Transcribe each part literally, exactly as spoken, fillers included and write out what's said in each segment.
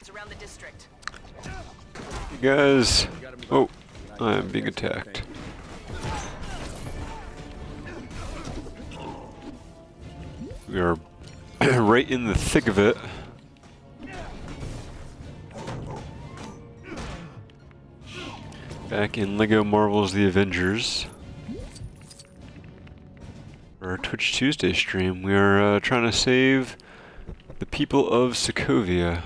Hostiles around the district. You guys. Oh, I am being attacked. We are right in the thick of it. Back in LEGO Marvel's The Avengers. For our Twitch Tuesday stream, we are uh, trying to save the people of Sokovia.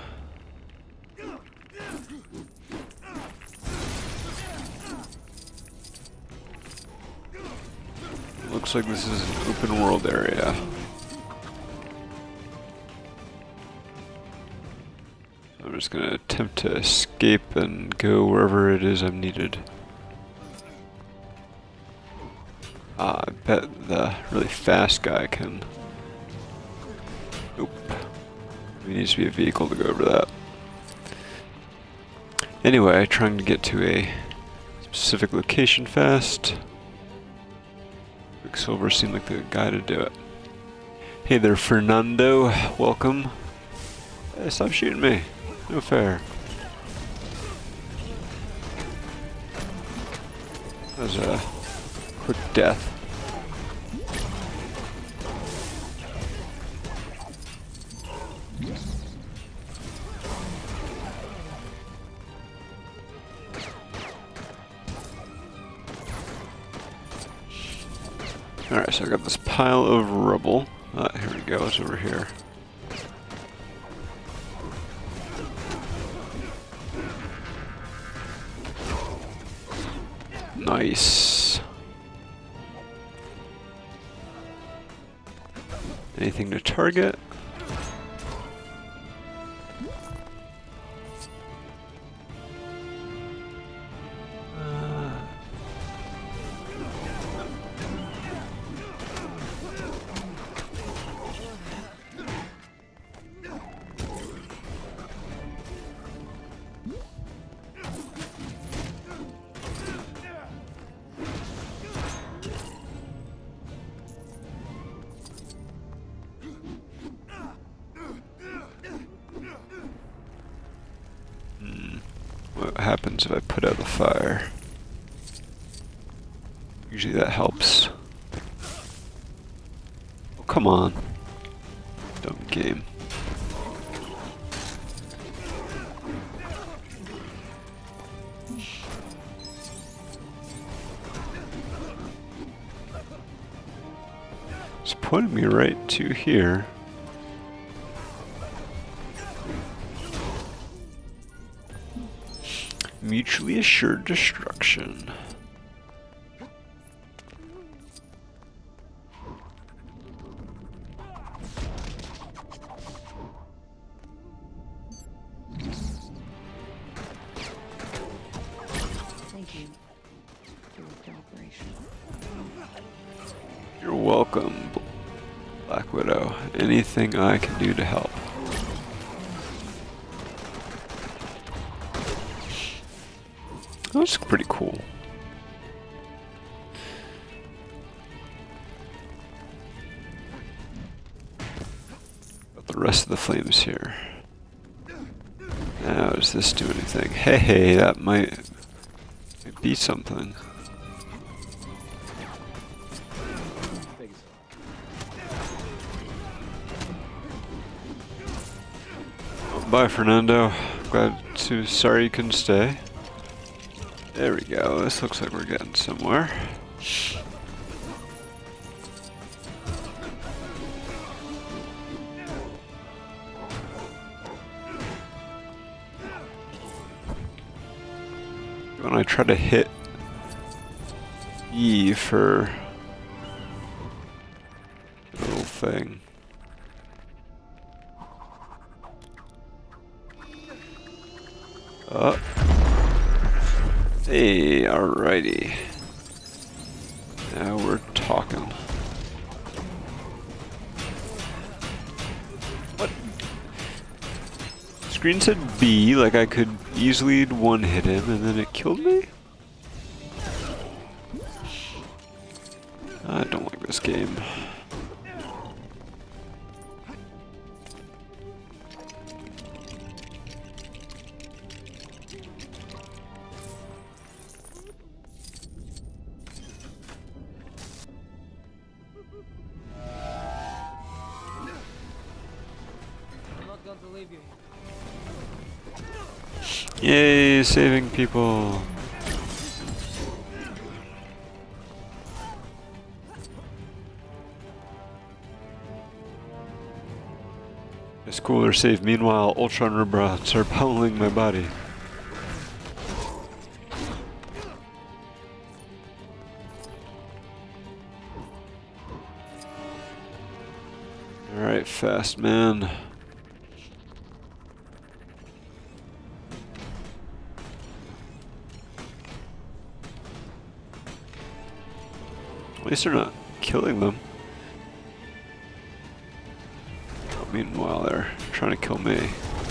Looks like this is an open world area. I'm just gonna attempt to escape and go wherever it is I'm needed. Ah, I bet the really fast guy can... Nope. There needs to be a vehicle to go over that. Anyway, trying to get to a specific location fast. Quicksilver seemed like the guy to do it. Hey there, Fernando. Welcome. Hey, stop shooting me. No fair. That was a quick death. Alright, so I got this pile of rubble. Ah, here we go, it's over here. Nice. Anything to target? What happens if I put out the fire? Usually that helps. Oh, come on. Dumb game. It's pointing me right to here. Mutually assured destruction. Thank you for your cooperation. You're welcome, Black Widow. Anything I can do to help. That's pretty cool. But the rest of the flames here. Now, does this do anything? Hey, hey, that might, might be something. Bye, Fernando. Glad to. Sorry you couldn't stay. There we go. This looks like we're getting somewhere. When I try to hit E for the little thing. Oh. Hey, alrighty. Now we're talking. What? Screen said B, like I could easily one-hit him, and then it killed me? I don't like this game. Savior. Yay, saving people. It's cooler save. Meanwhile, Ultron robots are pummeling my body. Alright, fast man. At least they're not killing them. Meanwhile, they're trying to kill me.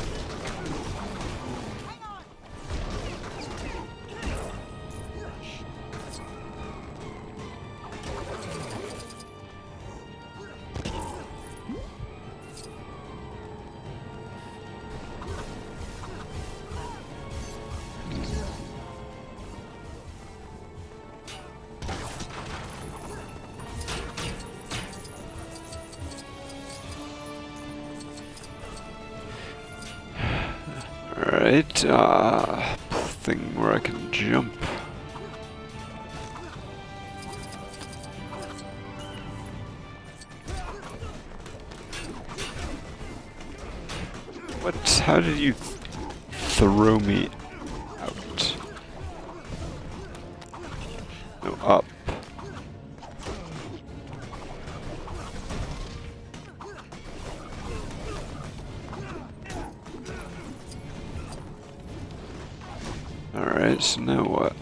Alright, uh, thing where I can jump. What? How did you th throw me out? No, up. Alright, so now what?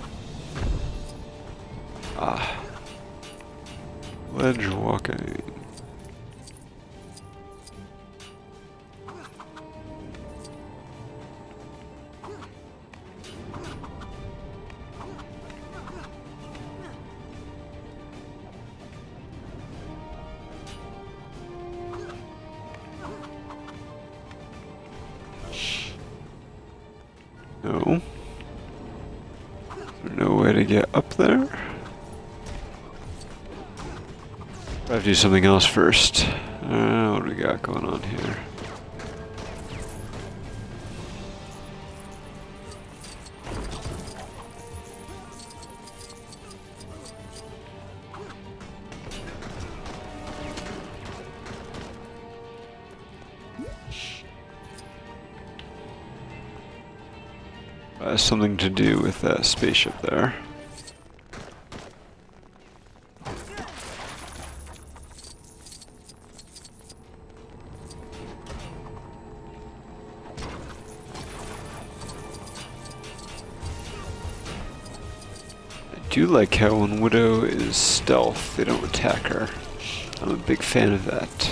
Ah. Ledge walking. No. No way to get up there? I have to do something else first. Uh, what do we got going on here? Uh, something to do with that spaceship there. I do like how when Widow is stealth, they don't attack her. I'm a big fan of that.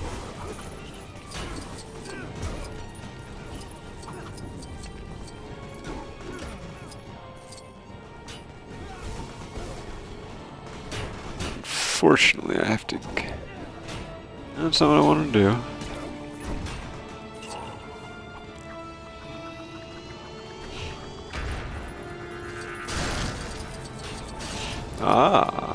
Unfortunately, I have to... That's not what I want to do. Ah.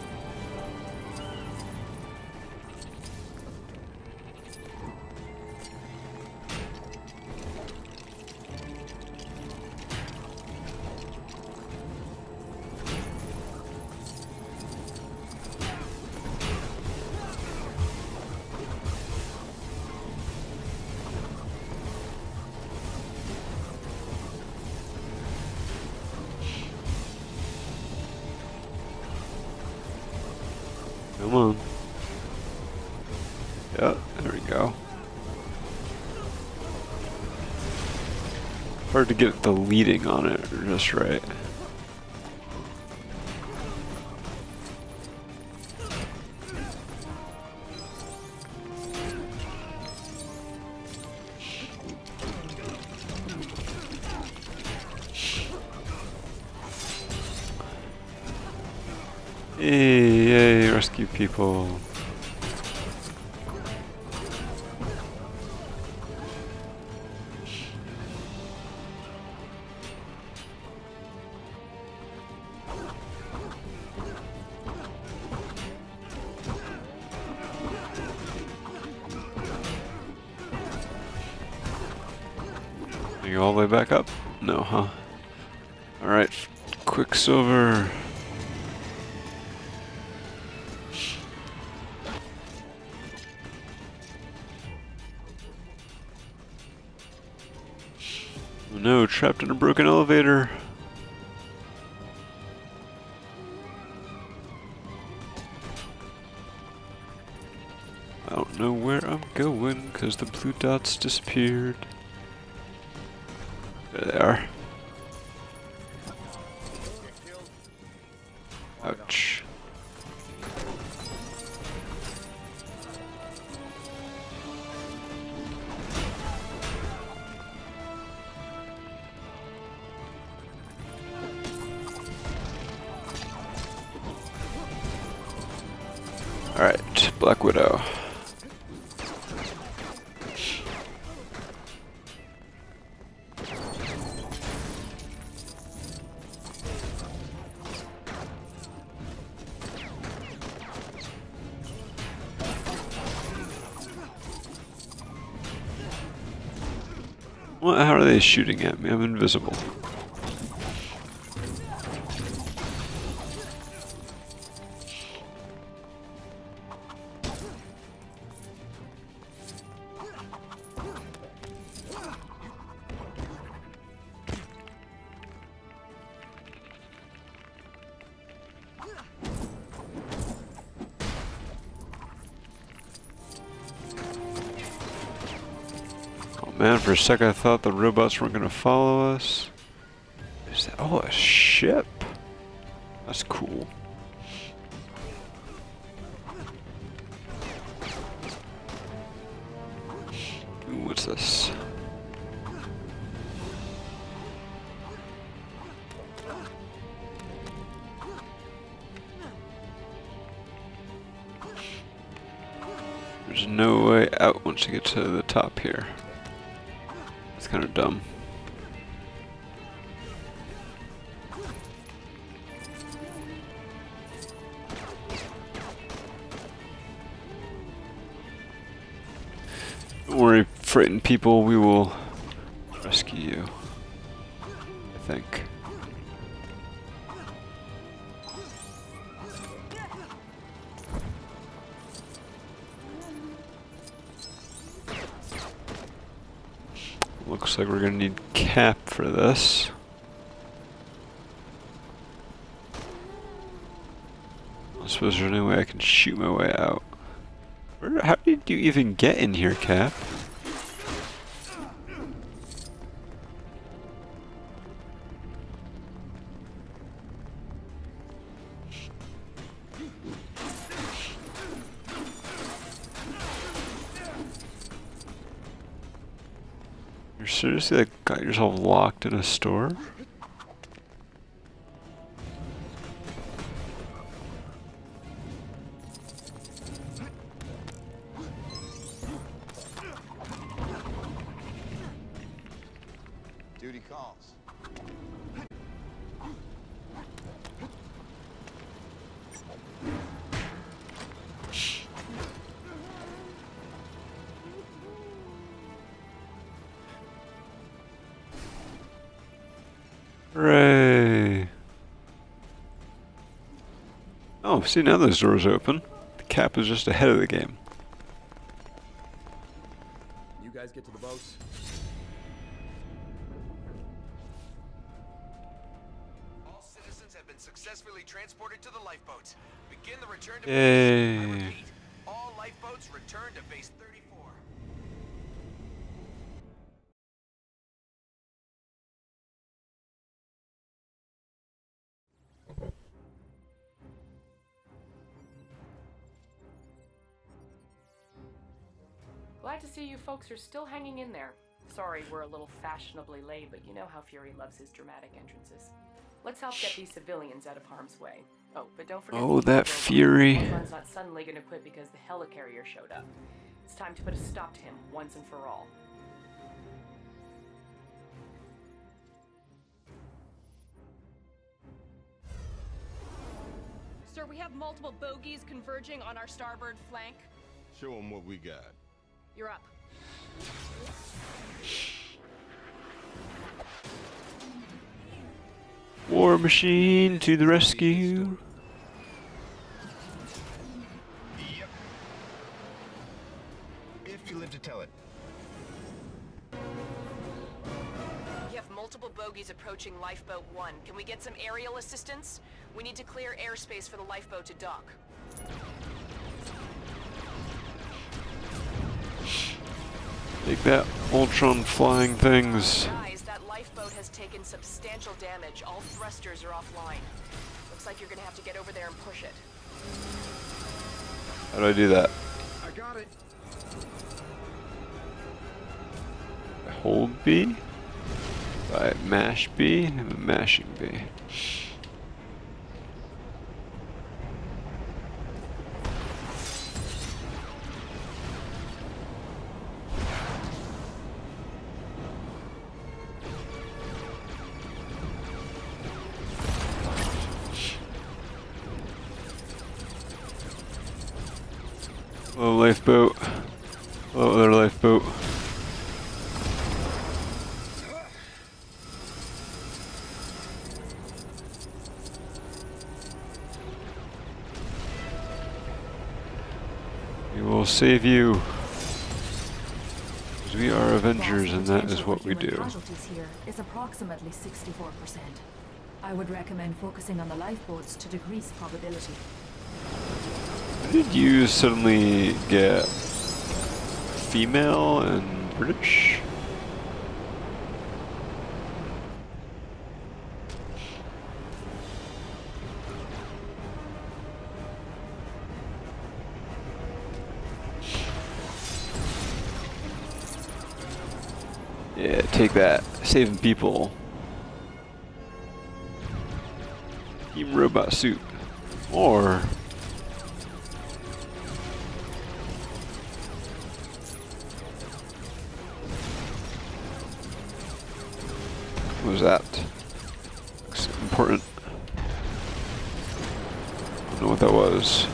Come on. Yeah, there we go. Hard to get the leading on it just right. Yay, yay, rescue people. Can you go all the way back up? No, huh? Alright, Quicksilver. Oh no, trapped in a broken elevator. I don't know where I'm going because the blue dots disappeared. There they are. Ouch. Alright, Black Widow. What? How are they shooting at me? I'm invisible. Man, for a second I thought the robots weren't gonna follow us. Is that, oh, a ship? That's cool. Ooh, what's this? There's no way out once you get to the top here. It's kind of dumb. Don't worry, frightened people, we will rescue you. I think. Looks like we're gonna need Cap for this. I suppose there's no way I can shoot my way out. Where, how did you even get in here, Cap? You're seriously like got yourself locked in a store? Duty calls. Hooray! Oh, see, now those doors open. The Cap is just ahead of the game. You guys get to the boats? All citizens have been successfully transported to the lifeboats. Begin the return to base. Yay. I repeat, all lifeboats return to base thirty-four. Glad to see you folks are still hanging in there. Sorry we're a little fashionably late, but you know how Fury loves his dramatic entrances. Let's help get these civilians out of harm's way. Oh, but don't forget... Oh, that Fury. Ultron's not suddenly gonna quit because the helicarrier showed up. It's time to put a stop to him, once and for all. Sir, we have multiple bogies converging on our starboard flank. Show them what we got. You're up. War Machine to the rescue. Yep. If you live to tell it. You have multiple bogies approaching Lifeboat one. Can we get some aerial assistance? We need to clear airspace for the lifeboat to dock. Take that, Ultron flying things. Guys, that lifeboat has taken substantial damage. All thrusters are offline. Looks like you're gonna have to get over there and push it. How do I do that? I got it. Hold B? Right, mash B, and mashing B. Hello, lifeboat. Hello, other lifeboat. We will save you. Because we are Avengers, and that is what we do. Casualties here is approximately sixty-four percent. I would recommend focusing on the lifeboats to decrease probability. Did you suddenly get female and British? Yeah, take that. Saving people. Team Robot Suit. Or what was that? Looks important. I don't know what that was.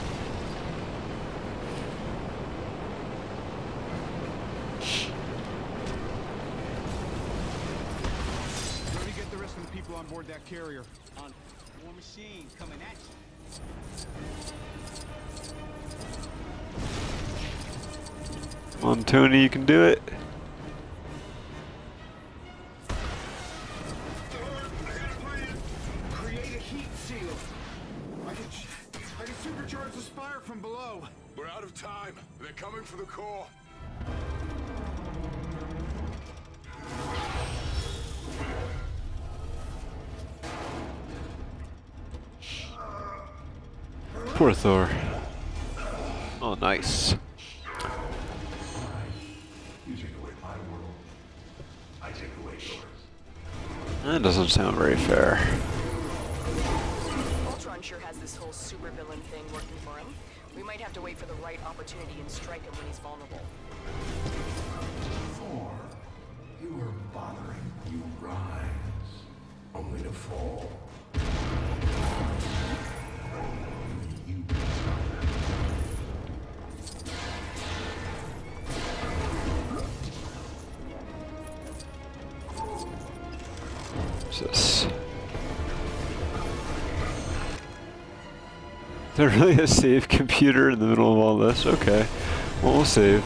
Let me get the rest of the people on board that carrier. On War Machine coming at you. Come on, Tony, you can do it. Create a heat seal. I can, I can supercharge the spire from below. We're out of time. They're coming for the core. Poor Thor. Oh, nice. You take away my world. I take away yours. That doesn't sound very fair. Ultron sure has this whole supervillain thing working for him. We might have to wait for the right opportunity and strike him when he's vulnerable. Thor, you were bothering. You rise, only to fall. You What's this? Is there really a save computer in the middle of all this? Okay. Well, we'll save.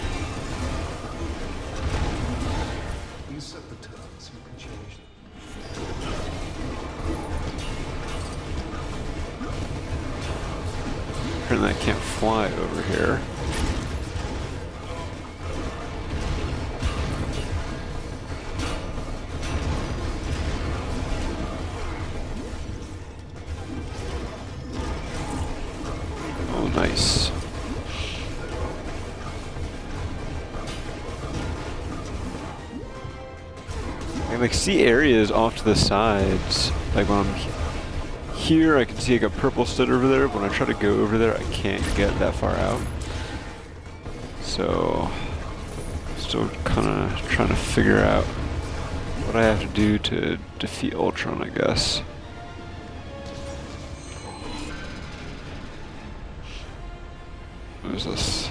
You set the terms, you can change them. Apparently I can't fly over here. Oh, nice. I can like see areas off to the sides. Like when I'm he- here, I can see like a purple stud over there, but when I try to go over there, I can't get that far out. So, still kind of trying to figure out what I have to do to defeat Ultron, I guess. What is this?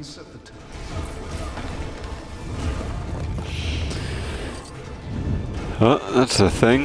Reset the time. Oh, that's a thing.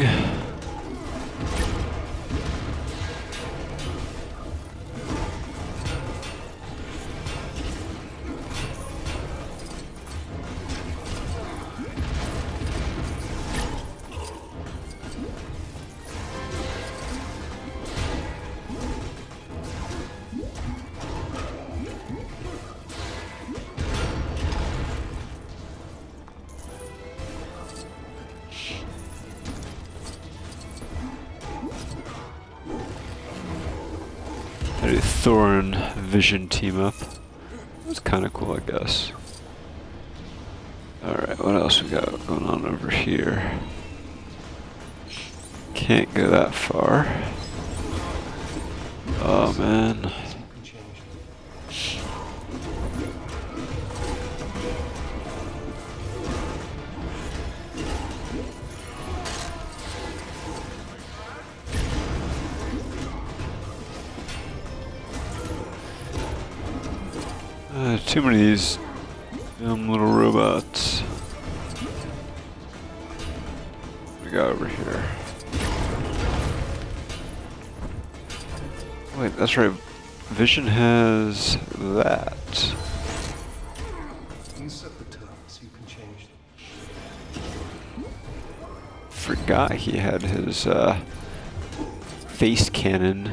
A Thorin Vision team up. That's kind of cool, I guess. Alright, what else we got going on over here? Can't go that far. Oh man. Uh, too many of these dumb little robots. What we got over here? Wait, that's right. Vision has that. You set the time so you can change them. Forgot he had his uh, face cannon.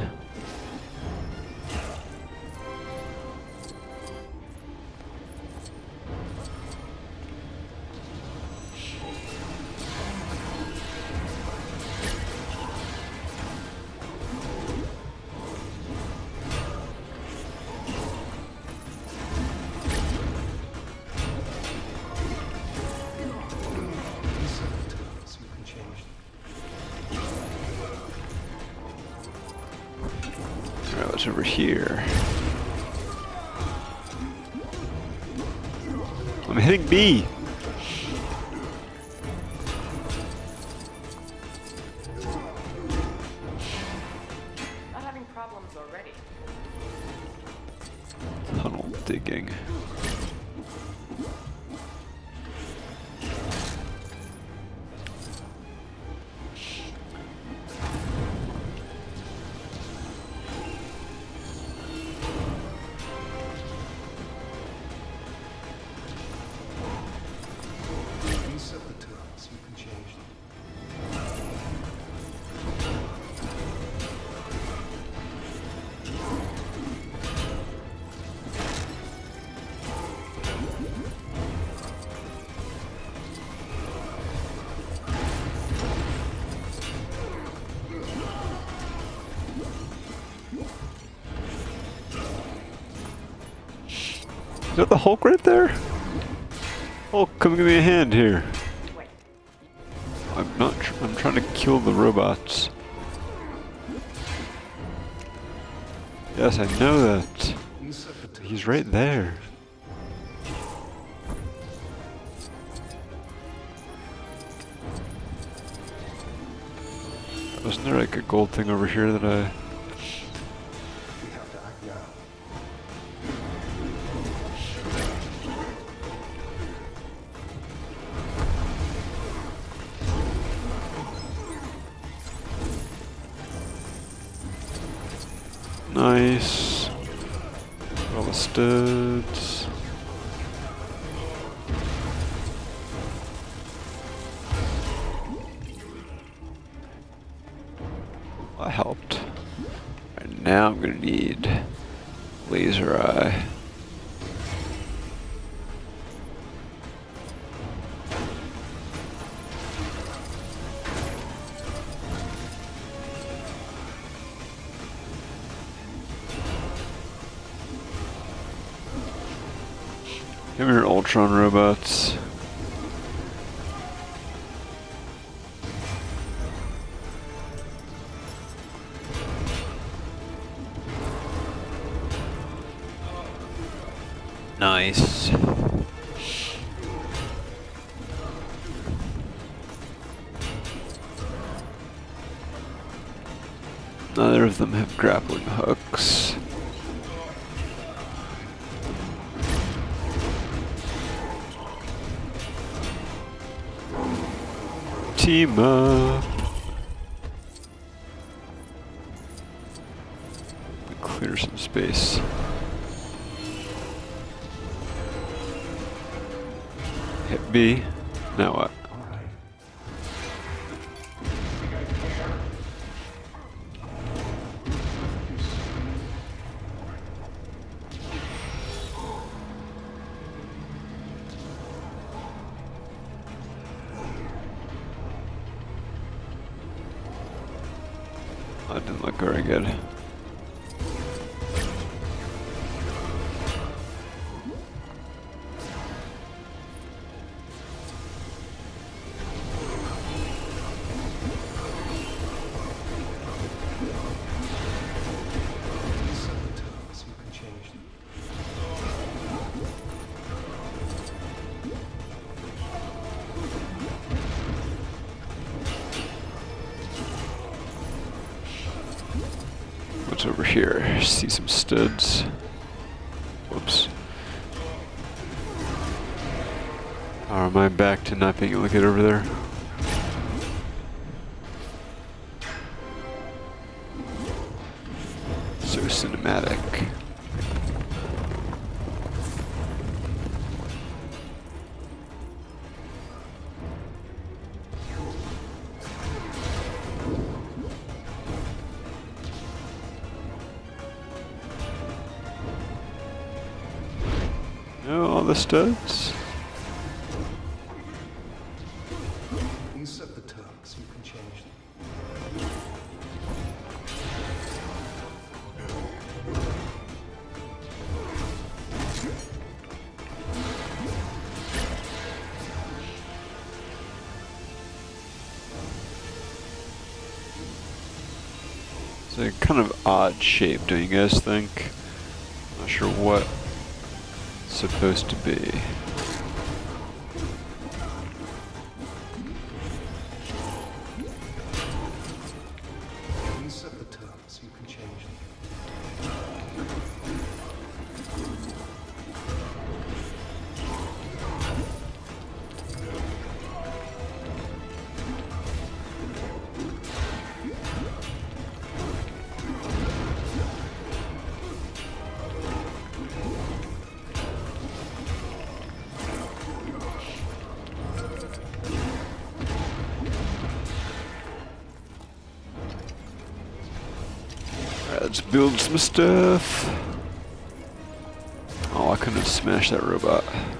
What's over here? I'm hitting B. Not having problems already. Tunnel digging. Is that the Hulk right there? Hulk, come give me a hand here. I'm not. Tr I'm trying to kill the robots. Yes, I know that. He's right there. Wasn't there like a gold thing over here that I... We have to act now. Nice. All the studs. That helped. Right now I'm gonna need laser eye. Come here, Ultron robots. Nice. Neither of them have grappling hooks. team up. Clear some space. Hit B. Now what? That didn't look very good. What's over here? See some studs. Whoops. Or am I back to not being able to get over there? So cinematic. Oh, all the studs. You set the terms, you can change them. It's a kind of odd shape, don't you guys think? Not sure what it's supposed to be. You set the terms, you can change them. Alright, let's build some stuff. Oh, I couldn't have smashed that robot.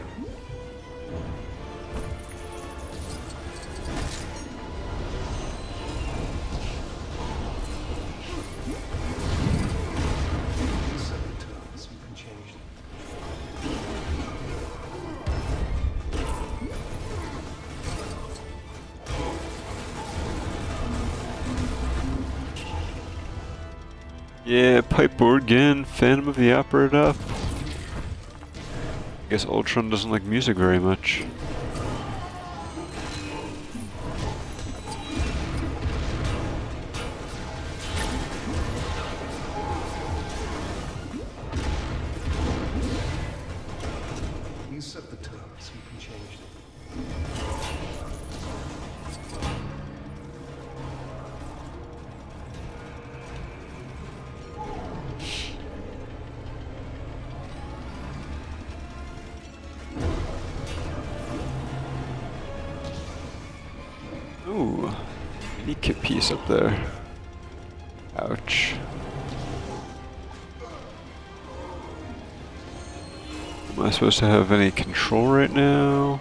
You set the terms, you can change them. Yeah, pipe organ, Phantom of the Opera it up. I guess Ultron doesn't like music very much. You set the terms, you can change them. Ooh, mini kit piece up there. Ouch. Am I supposed to have any control right now?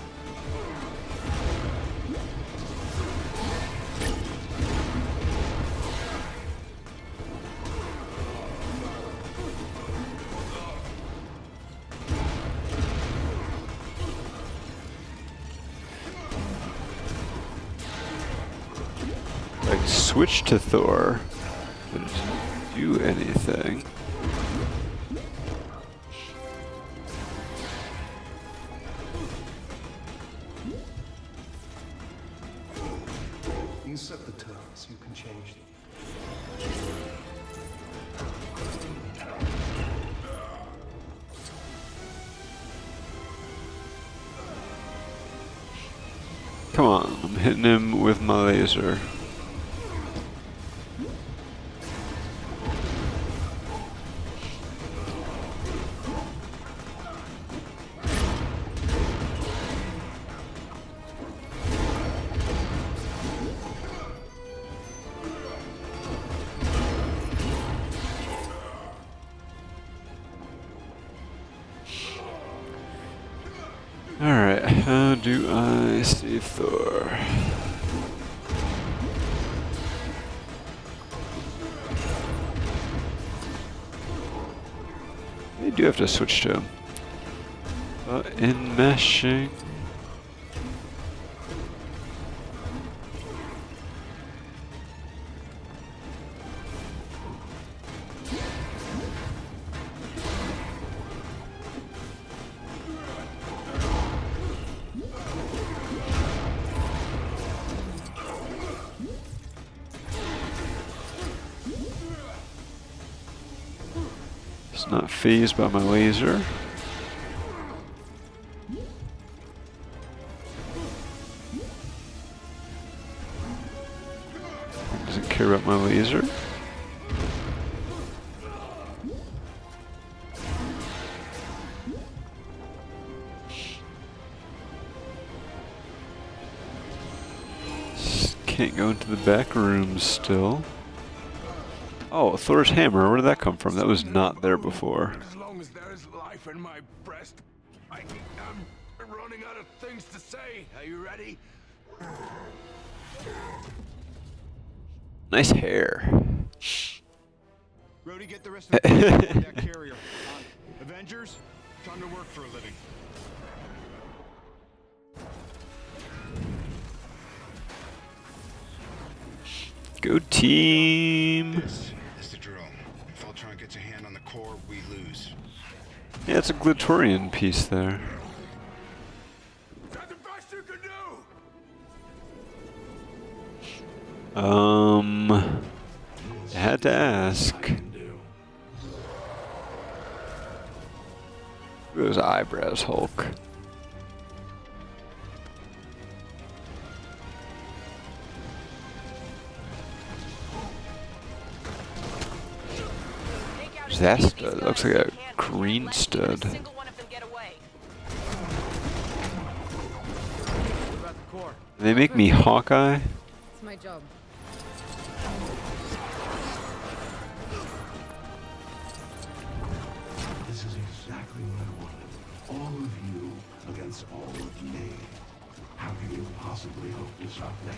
I can switch to Thor, but it doesn't do anything. You set the terms, you can change them. Come come on. I'm hitting him with my laser. Alright, how do I save Thor? They do have to switch to him. But enmeshing. It's not phased by my laser. Doesn't care about my laser. Can't go into the back rooms still. Oh, Thor's hammer. Where did that come from? That was not there before. As long as there is life in my breast, I am running out of things to say. Are you ready? Nice hair. Rhodey, get the rest of the crew on that carrier. On. Avengers, time to work for a living. Go team. This is the drill. If Ultron gets a hand on the core, we lose. Yeah, it's a Glatorian piece there. That's the best you can do. Um, I had to ask. Those eyebrows, Hulk. That stud looks like a green stud. Did they make me Hawkeye? It's my job. This is exactly what I wanted. All of you against all of me. How can you possibly hope to stop me?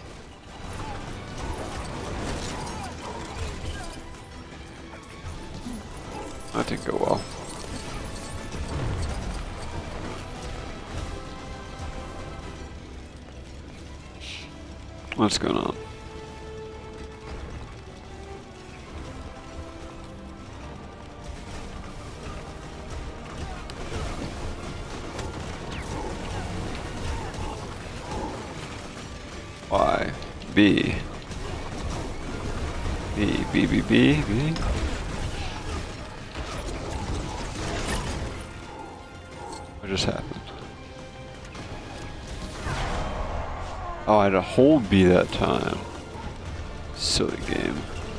That didn't go well. What's going on? Y, B, B, B, B, B, B. What just happened? Oh, I had a hold B that time. Silly game.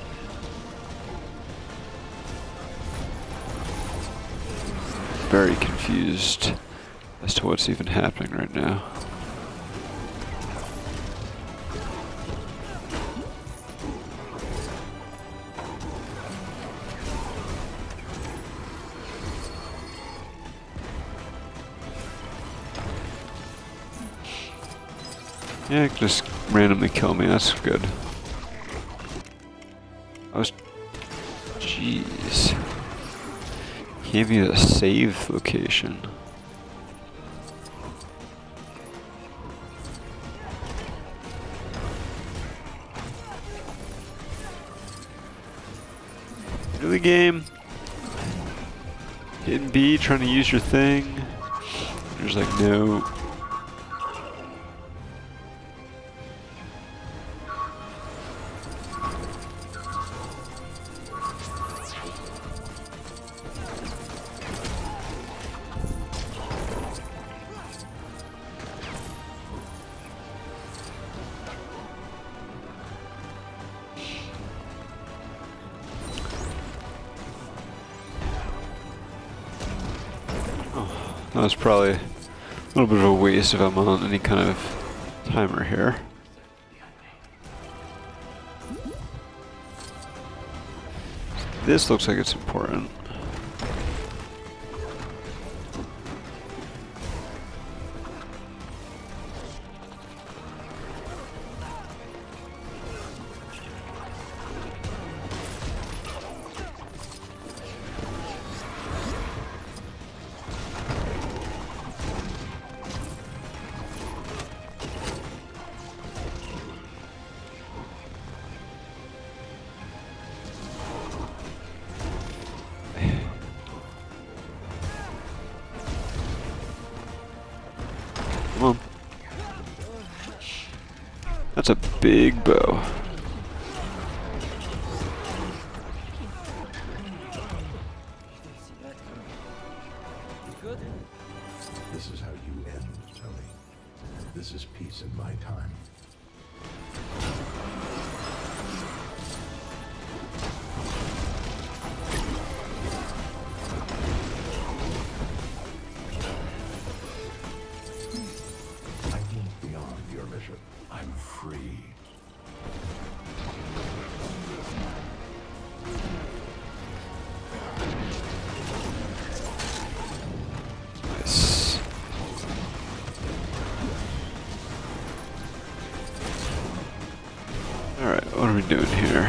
Very confused as to what's even happening right now. Yeah, just randomly kill me, that's good. I was... Jeez. Gave me a save location. Really, game? Hitting B, trying to use your thing. There's like no... was probably a little bit of a waste if I'm on any kind of timer here. This looks like it's important. Come on. That's a big bow. This is how you end, Tony. This is peace in my time. I moved beyond your mission. I'm free. Nice. Alright, what are we doing here?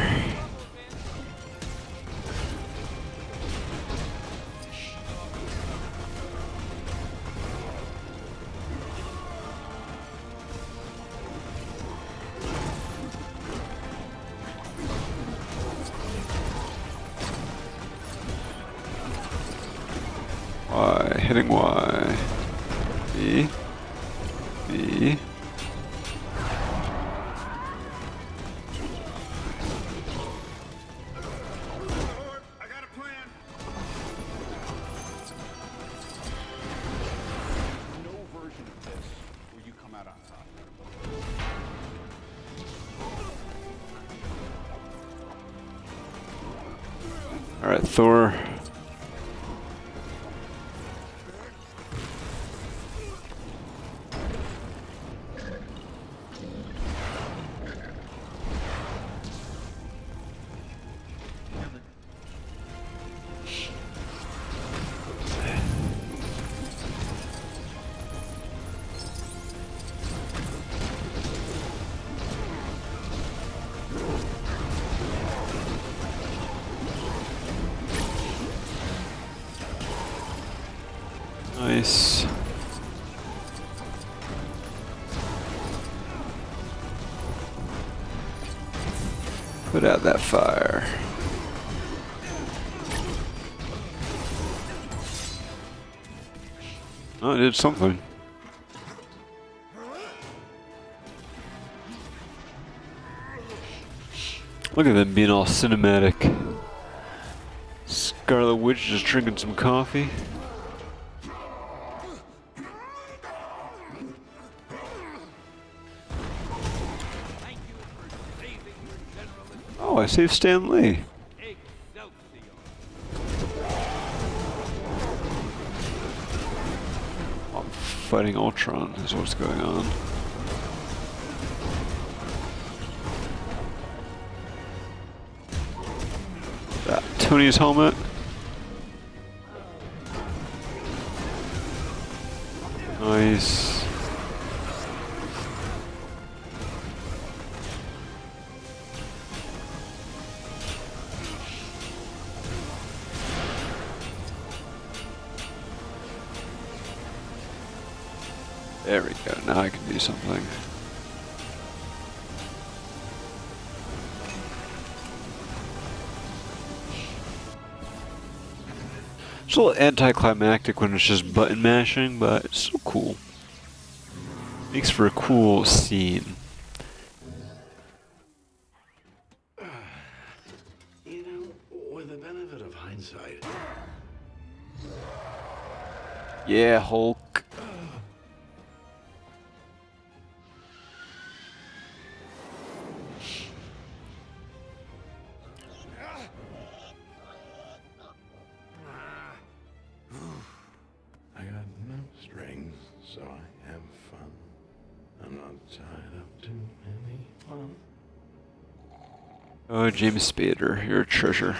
Y, hitting Y. B. B. I got a plan. No version of this where you come out on top. Alright, Thor. Nice. Put out that fire. Oh, it did something. Look at them being all cinematic. Scarlet Witch just drinking some coffee. Oh, I saved Stan Lee. I'm fighting Ultron is what's going on. That Tony's helmet. Nice. There we go, now I can do something. It's a little anticlimactic when it's just button mashing, but it's so cool. Makes for a cool scene. You know, with the benefit of hindsight, Yeah, Hulk. I got no So I am fun. I'm not tied up to anyone. Oh, James Spader, you're a treasure.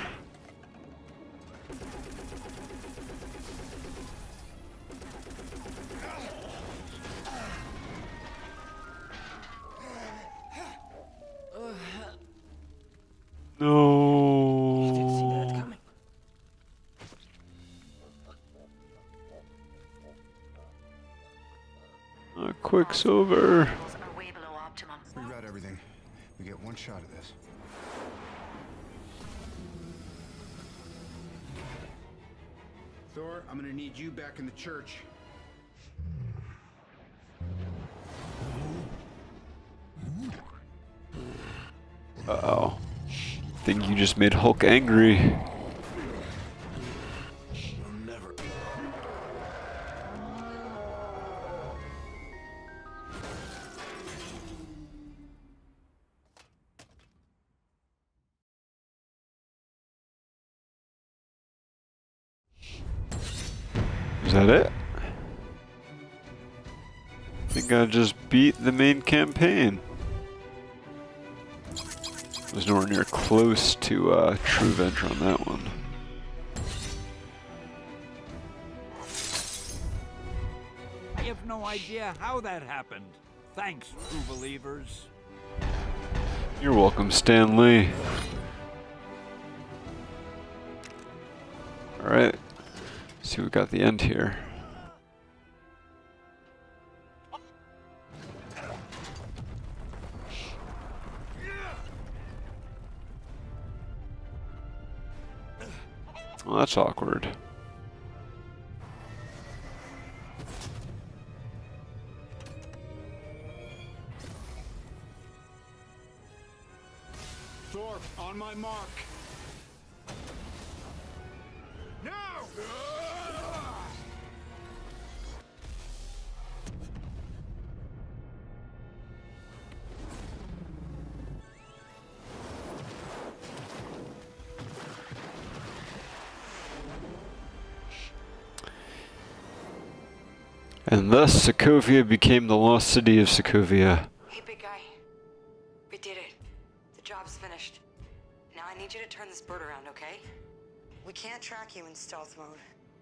No. A Quicksilver. Reroute everything. We get one shot of this. Thor, I'm gonna need you back in the church. Uh-oh. Think you just made Hulk angry. Never. Is that it? I think I just beat the main campaign. Was nowhere near close to uh, True Venture on that one. I have no idea how that happened. Thanks, true believers. You're welcome, Stan Lee. Alright. See, we got the end here. Well, that's awkward. Thor, on my mark. Now! And thus, Sokovia became the lost city of Sokovia. Hey, big guy. We did it. The job's finished. Now I need you to turn this bird around, okay? We can't track you in stealth mode.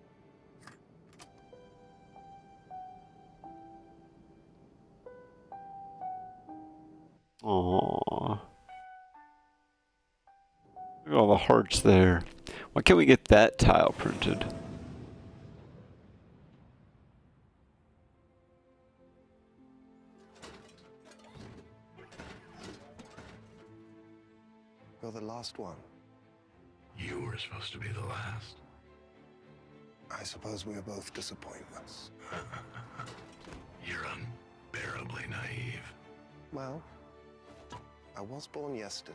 Aww. Look at all the hearts there. Why can't we get that tile printed? You're the last one. You were supposed to be the last. I suppose we are both disappointments. You're unbearably naive. Well, I was born yesterday.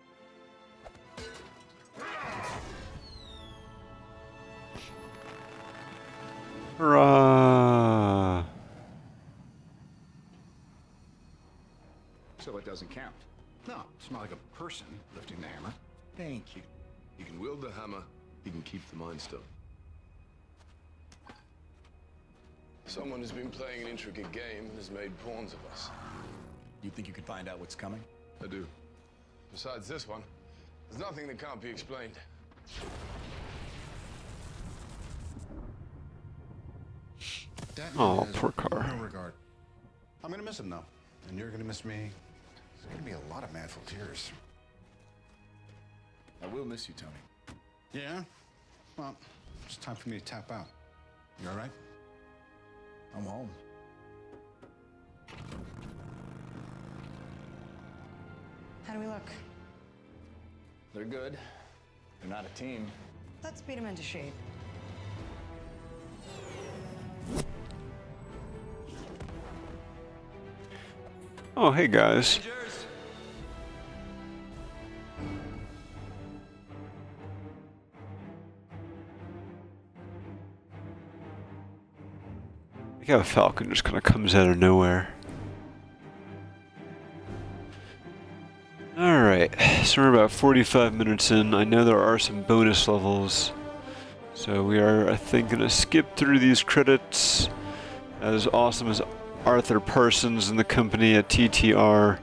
Hurrah! So it doesn't count. No, it's not like a person lifting the hammer. Thank you. He can wield the hammer, he can keep the Mind Stone. Someone has been playing an intricate game and has made pawns of us. You think you could find out what's coming? I do. Besides this one, there's nothing that can't be explained. Oh, poor car. No regard. I'm gonna miss him though, and you're gonna miss me. There's gonna be a lot of manful tears. I will miss you, Tony. Yeah? Well, it's time for me to tap out. You all right? I'm home. How do we look? They're good. They're not a team. Let's beat him into shape. Oh, hey guys. I think a Falcon just kind of comes out of nowhere. Alright, so we're about forty-five minutes in. I know there are some bonus levels. So we are, I think, going to skip through these credits. As awesome as Arthur Parsons and the company at T T R.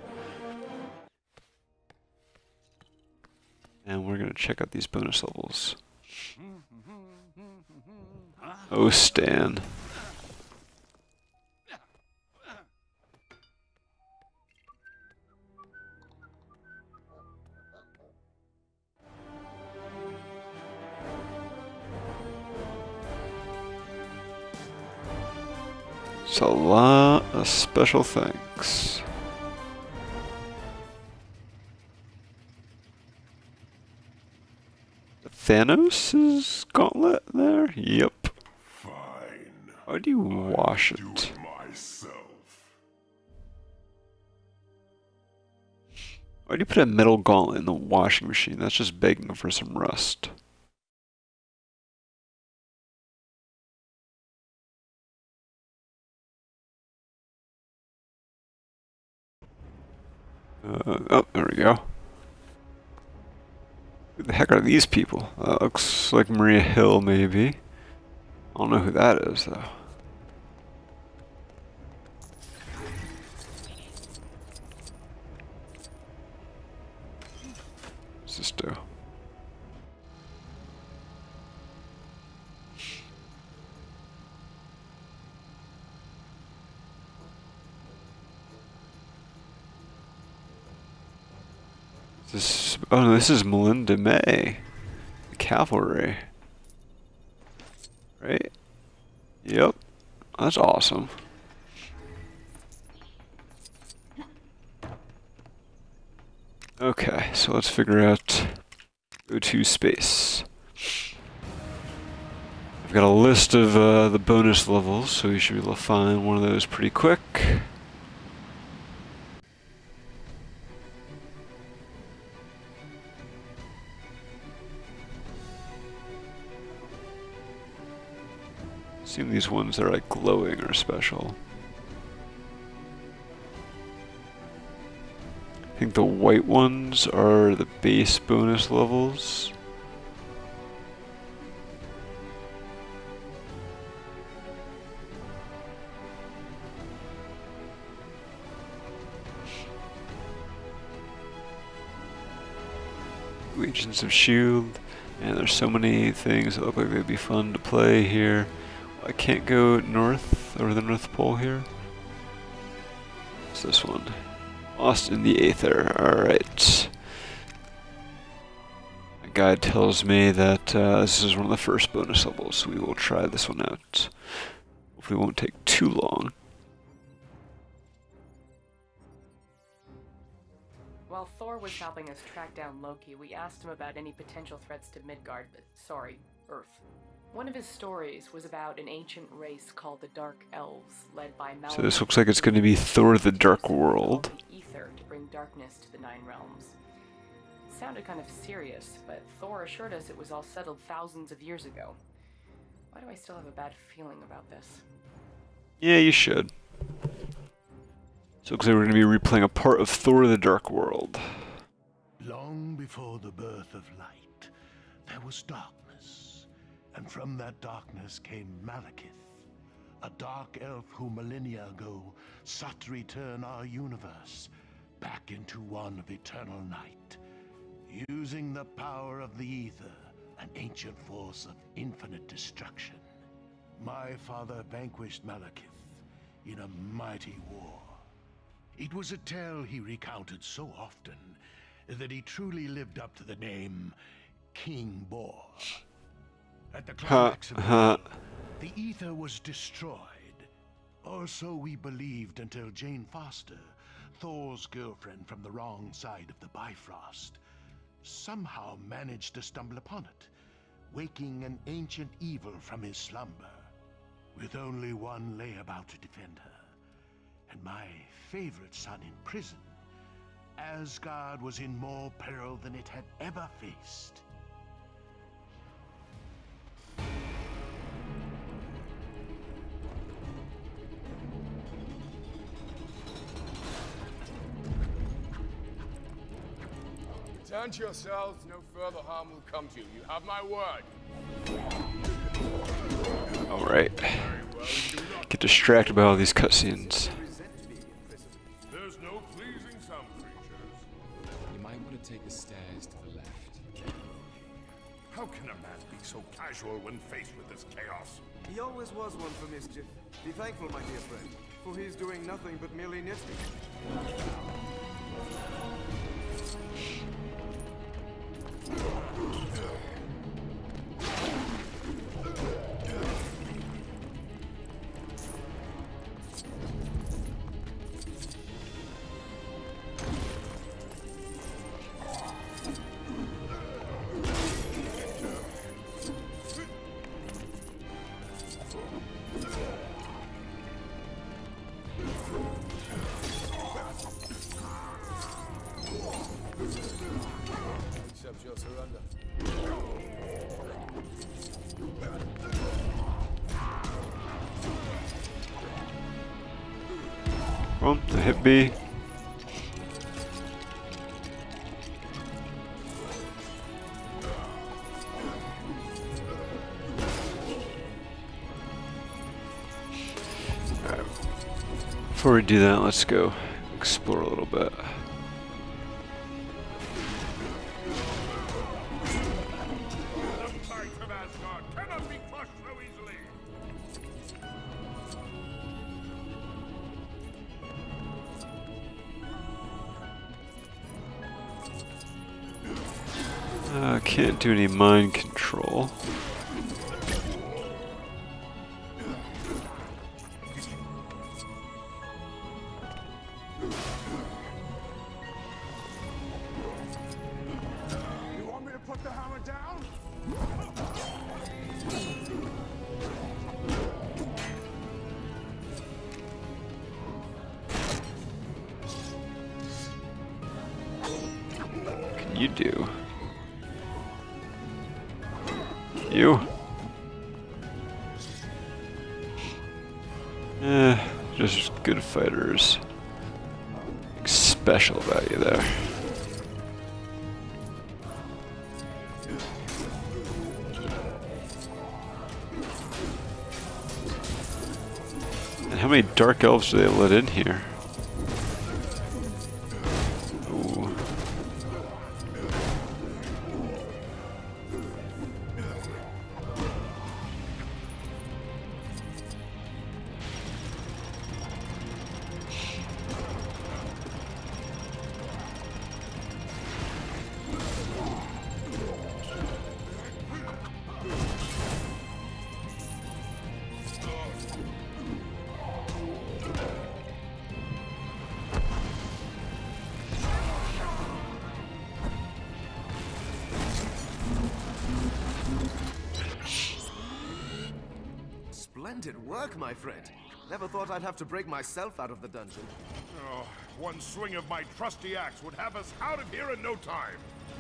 And we're gonna check out these bonus levels. Oh, Stan. It's a lot of special thanks. Thanos' gauntlet there? Yep. Fine. Why do you wash Do it? it myself. Why do you put a metal gauntlet in the washing machine? That's just begging for some rust. Uh, oh, there we go. Who the heck are these people? That looks like Maria Hill, maybe. I don't know who that is, though. What's this do? This, oh no, this is Melinda May, the cavalry, right? Yep, that's awesome. Okay, so let's figure out go to space. I've got a list of uh, the bonus levels, so we should be able to find one of those pretty quick. Assume these ones that are like glowing are special. I think the white ones are the base bonus levels. Agents of S H I E L D, and there's so many things that look like they'd be fun to play here. I can't go north over the North Pole here. What's this one? Lost in the Aether. Alright. My guide tells me that uh, this is one of the first bonus levels, so we will try this one out. Hopefully it won't take too long. While Thor was helping us track down Loki, we asked him about any potential threats to Midgard, but sorry, Earth. One of his stories was about an ancient race called the Dark Elves, led by Mal. So this looks like it's going to be Thor the Dark World. The ether to bring darkness to the Nine Realms. It sounded kind of serious, but Thor assured us it was all settled thousands of years ago. Why do I still have a bad feeling about this? Yeah, you should. So it looks like we're going to be replaying a part of Thor the Dark World. Long before the birth of light, there was darkness. And from that darkness came Malekith, a dark elf who millennia ago sought to return our universe back into one of eternal night, using the power of the ether, an ancient force of infinite destruction. My father vanquished Malekith in a mighty war. It was a tale he recounted so often that he truly lived up to the name King Bor. At the climax of the battle, the ether was destroyed. Or so we believed until Jane Foster, Thor's girlfriend from the wrong side of the Bifrost, somehow managed to stumble upon it, waking an ancient evil from his slumber, with only one layabout to defend her, and my favorite son in prison. Asgard was in more peril than it had ever faced. Turn to yourselves, no further harm will come to you. You have my word. Alright. get distracted by all these cutscenes. There's no pleasing some creatures. You might want to take the stairs to the left. How can a man be so casual when faced with this chaos? He always was one for mischief. Be thankful, my dear friend, for he's doing nothing but merely knitting. Accept your surrender. Well, I hit B. Alright. Before we do that, let's go explore a little bit. Uh, can't do any mind control. You want me to put the hammer down? What can you do? You? Eh, just good fighters. Nothing special about you there. And how many dark elves do they let in here? Ooh. Splendid work, my friend. Never thought I'd have to break myself out of the dungeon. Oh, one swing of my trusty axe would have us out of here in no time.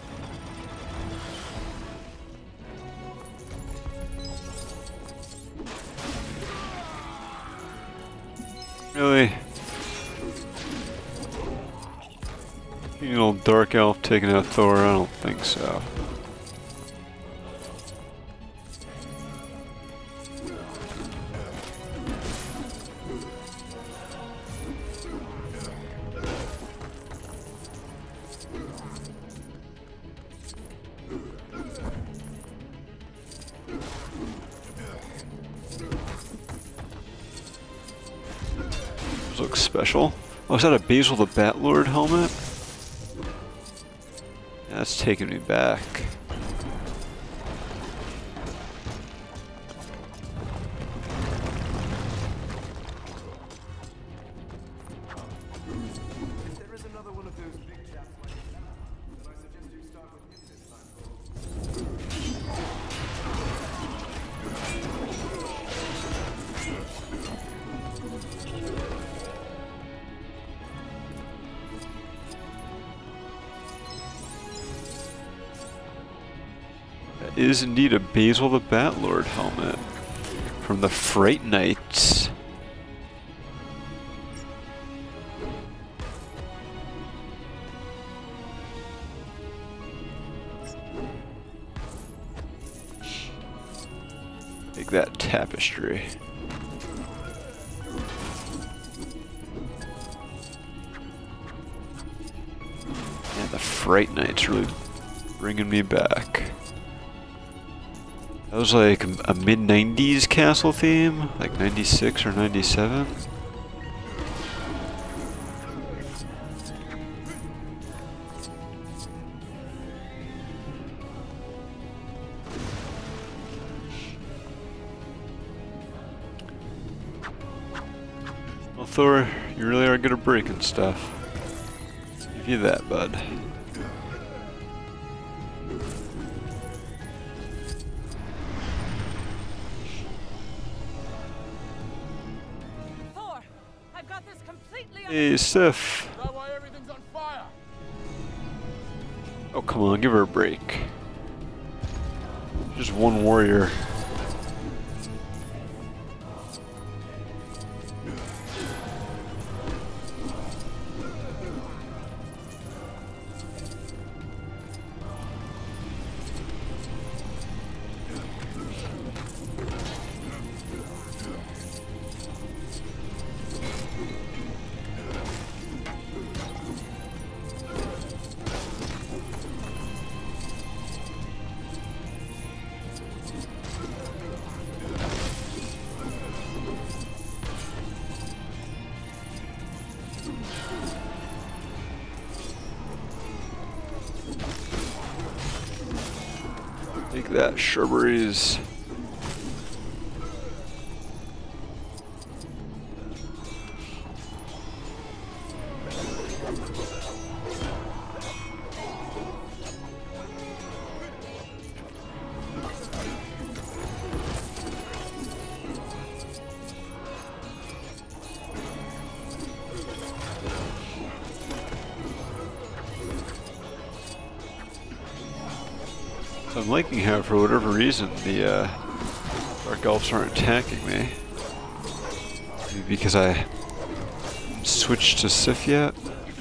Really? You little dark elf taking out Thor? I don't think so. Looks special. Oh, is that a Basil the Batlord helmet? That's taking me back. If there is another one of those big chaps like that, then I suggest you start with him this time, That is indeed a Basil the Batlord helmet from the Fright Knights. Take that tapestry. Fright Night's really bringing me back. That was like a, a mid nineties castle theme, like ninety-six or ninety-seven. Well, Thor, you really are good at breaking stuff. Give you that, bud. Thor, I've got this completely. Hey, Sif. Is that why everything's on fire? Oh, come on, give her a break. Just one warrior. Take that, shrubberies. So I'm liking how, for whatever reason, the uh, Dark Elves aren't attacking me. Maybe because I switched to Sif yet?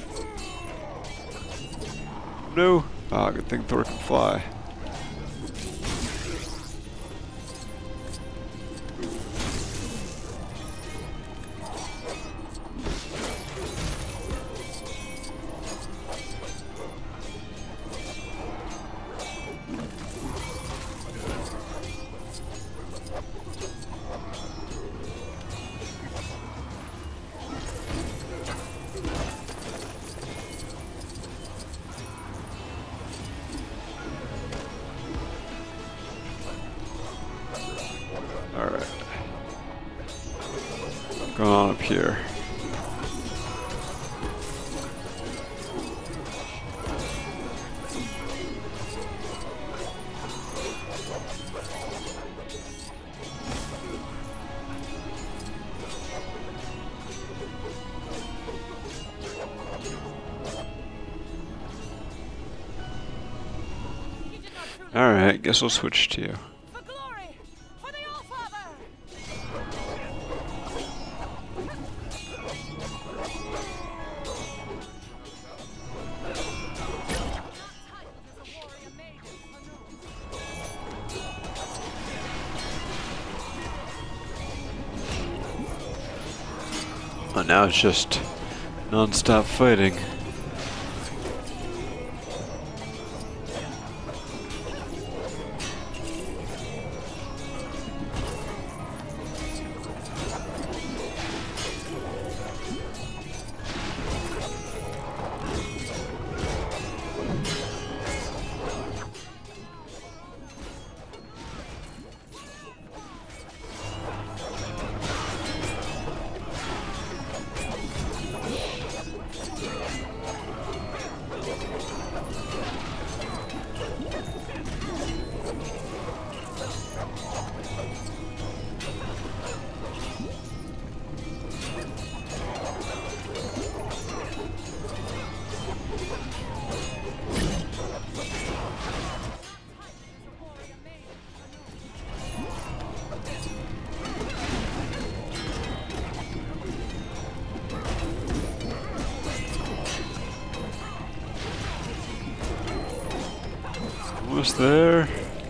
No! Ah, good thing Thor can fly. Alright. Going on up here. Alright, guess we'll switch to you. Oh, now it's just non-stop fighting. Almost there.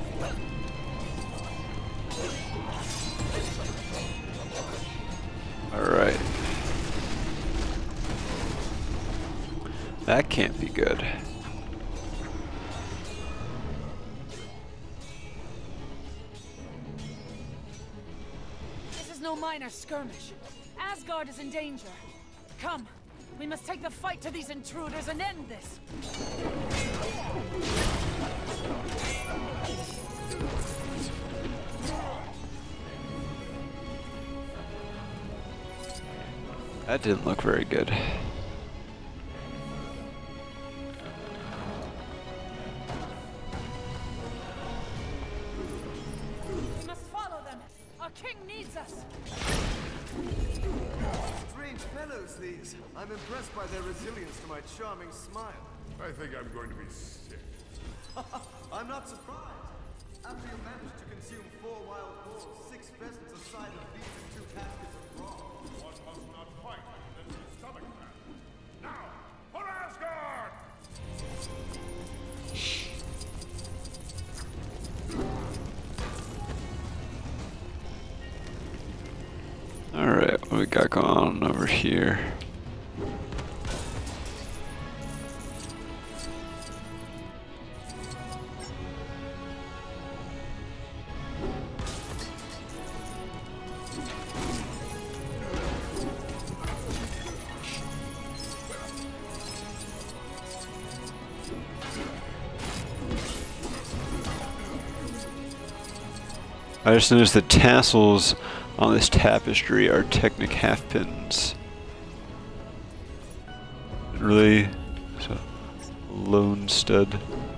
Alright. That can't be good. minor skirmish. Asgard is in danger. Come, we must take the fight to these intruders and end this. That didn't look very good. We must follow them. Our king needs us. Strange fellows, these. I'm impressed by their resilience to my charming smile. I think I'm going to be sick. I'm not surprised. After you managed to consume four wild boars, six pheasants, a side of beef, and two caskets of raw. One must not fight an empty stomach, man. Now, for Asgard! Alright, what we got going on over here? I just noticed the tassels on this tapestry are Technic half pins. Really? So, lone stud.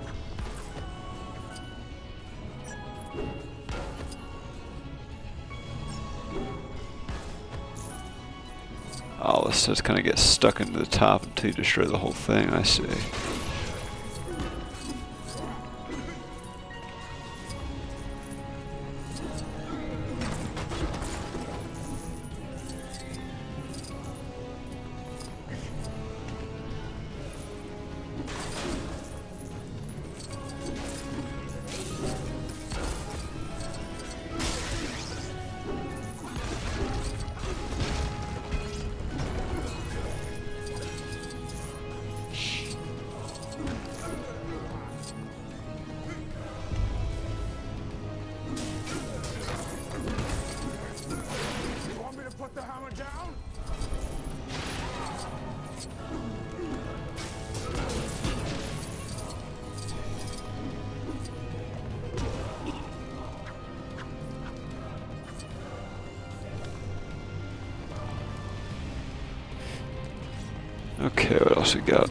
Oh, this just kind of gets stuck into the top until you destroy the whole thing, I see. Okay, what else we got?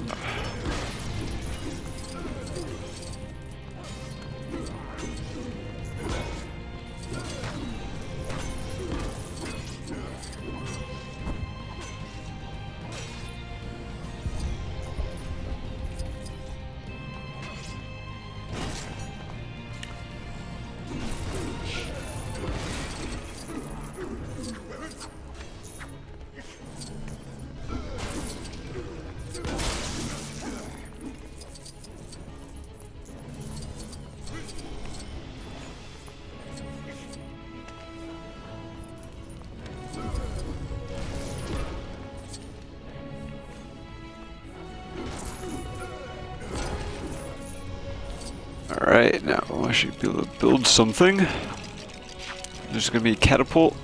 Alright, now I should be able to build something. There's gonna be a catapult.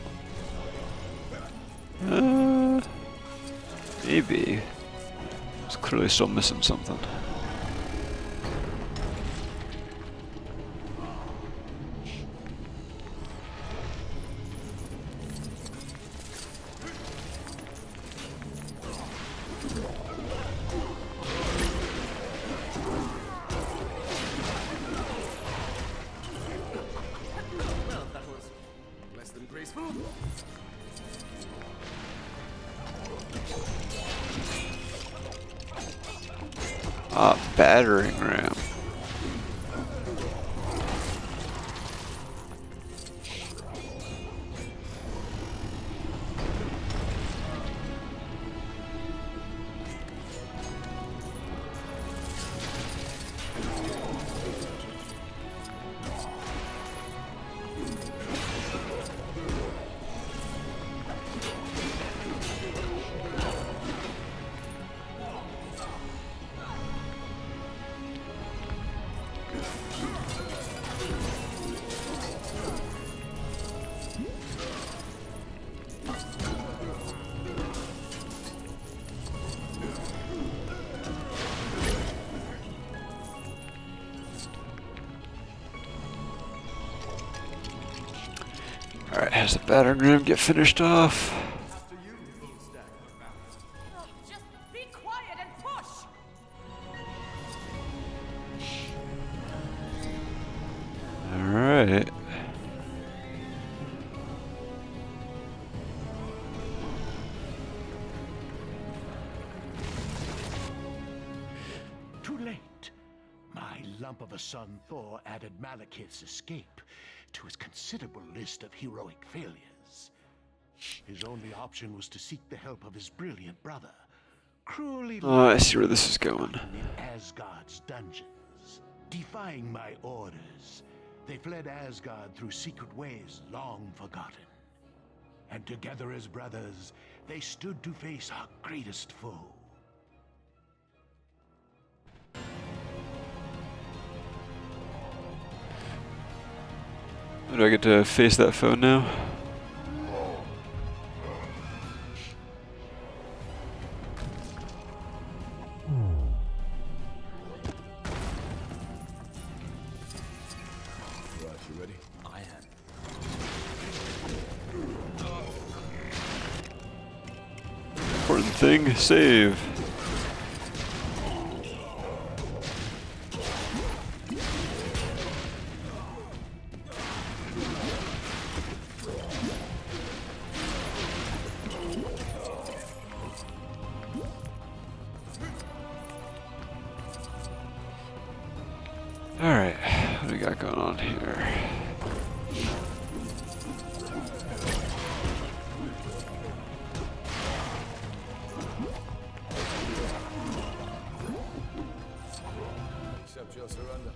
Uh, maybe. It's clearly still missing something. Ah, battering ram. There's the battering ram, get finished off. Just be quiet and push! Alright. Too late. My lump of a son Thor added Malekith's escape to his considerable list of heroic failures. His only option was to seek the help of his brilliant brother, cruelly Oh, I see where this is going. in Asgard's dungeons. Defying my orders, they fled Asgard through secret ways long forgotten. And together as brothers, they stood to face our greatest foe. Do I get to face that foe now? Right, you ready? I am. Important thing, save. Alright, what do we got going on here? Accept your surrender.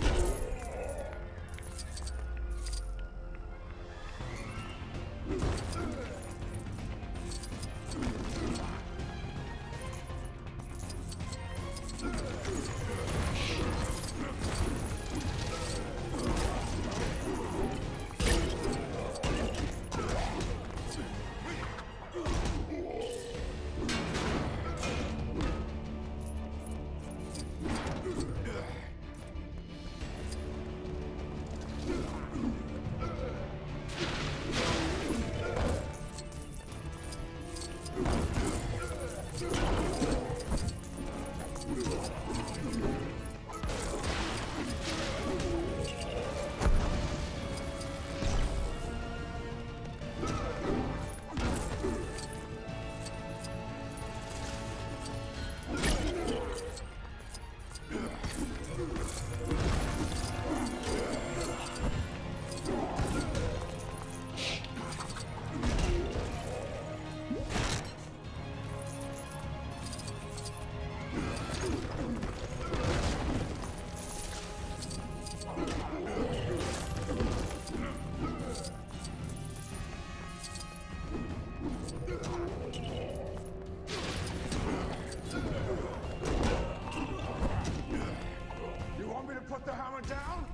You want me to put the hammer down?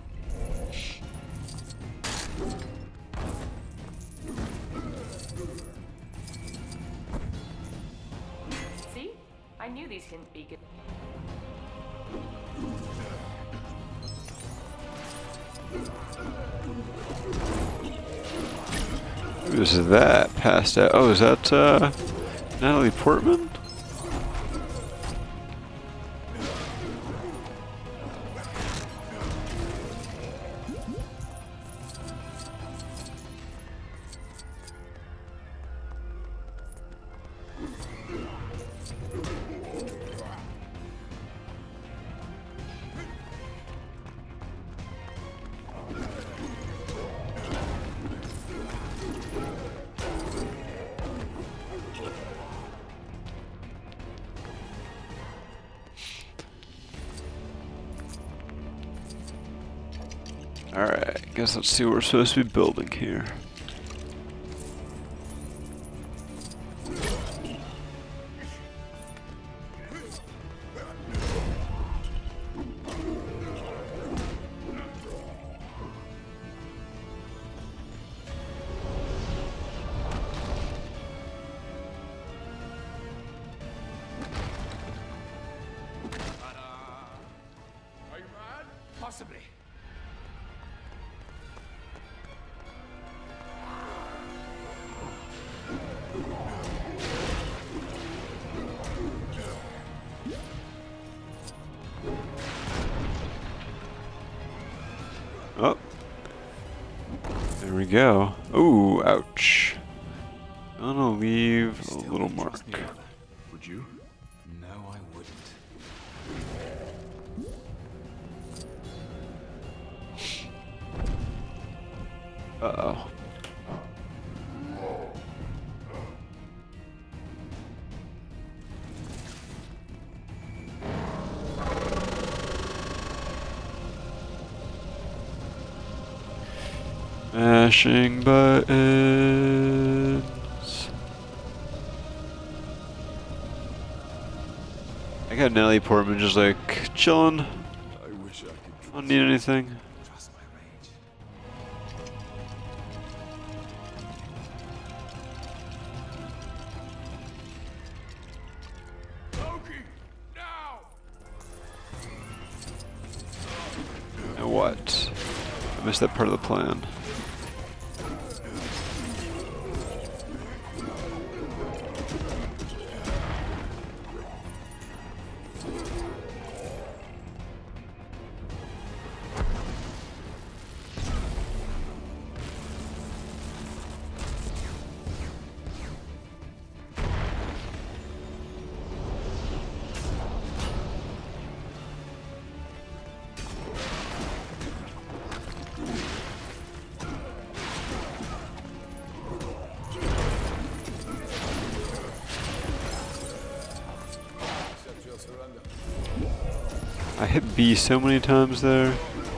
See? I knew these couldn't be good. Who's that passed out? Oh, is that uh, Natalie Portman? Alright, guess let's see what we're supposed to be building here. Are you mad? Possibly. go. Ooh, ouch. Gonna leave a little mark. Would you? No, I wouldn't. Uh-oh. Mashing buttons. I got Natalie Portman just like chilling. I wish I could. I don't need anything. Trust my rage. Loki, now! And what? I missed that part of the plan. I hit B so many times there.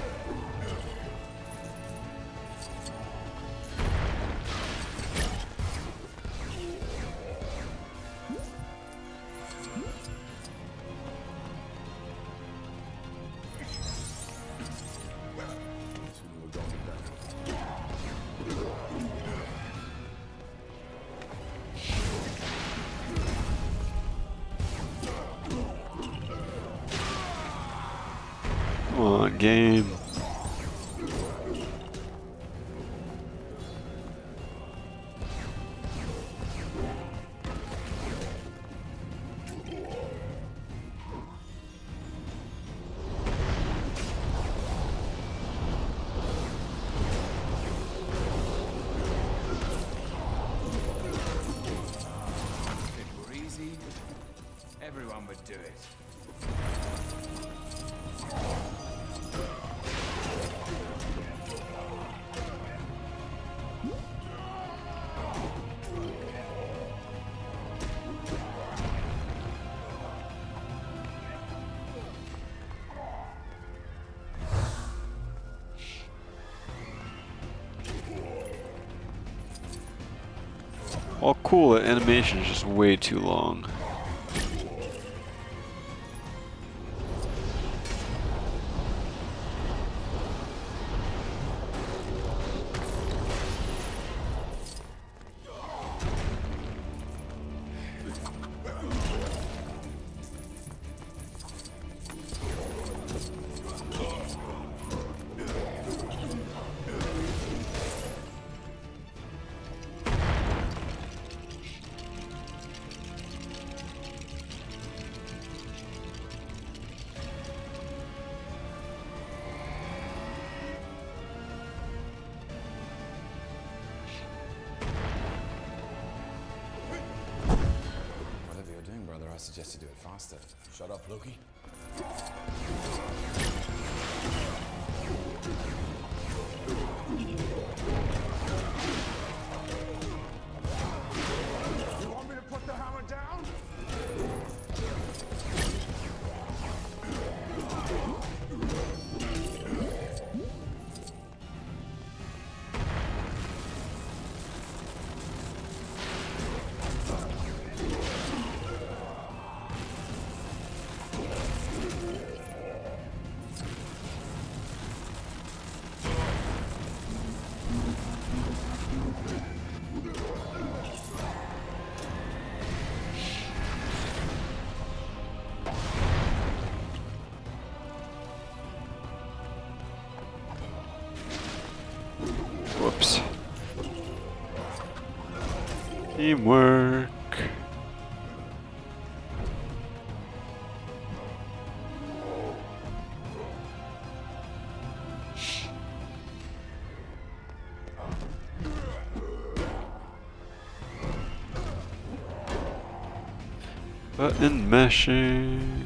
Come on, game. If it were easy, everyone would do it. Well, cool, the animation is just way too long. Whatever you're doing, brother, I suggest you do it faster. Shut up, Loki. You want me to put the hammer down? Whoops. Teamwork. Button mashing.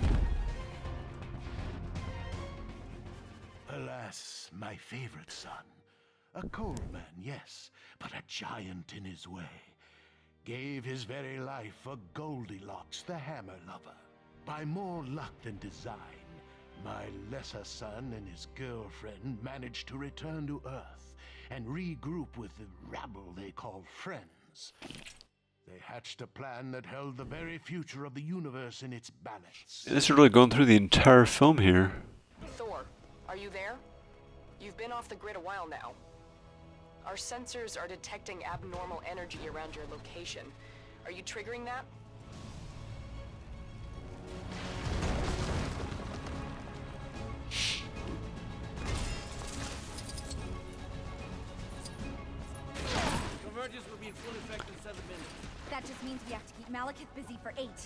Alas, my favorite son. A cold man, yes, but a giant in his way. Gave his very life for Goldilocks, the hammer lover. By more luck than design, my lesser son and his girlfriend managed to return to Earth and regroup with the rabble they call friends. They hatched a plan that held the very future of the universe in its balance. This is really going through the entire film here. Thor, are you there? You've been off the grid a while now. Our sensors are detecting abnormal energy around your location. Are you triggering that? Convergence will be in full effect in seven minutes. That just means we have to keep Malekith busy for eight.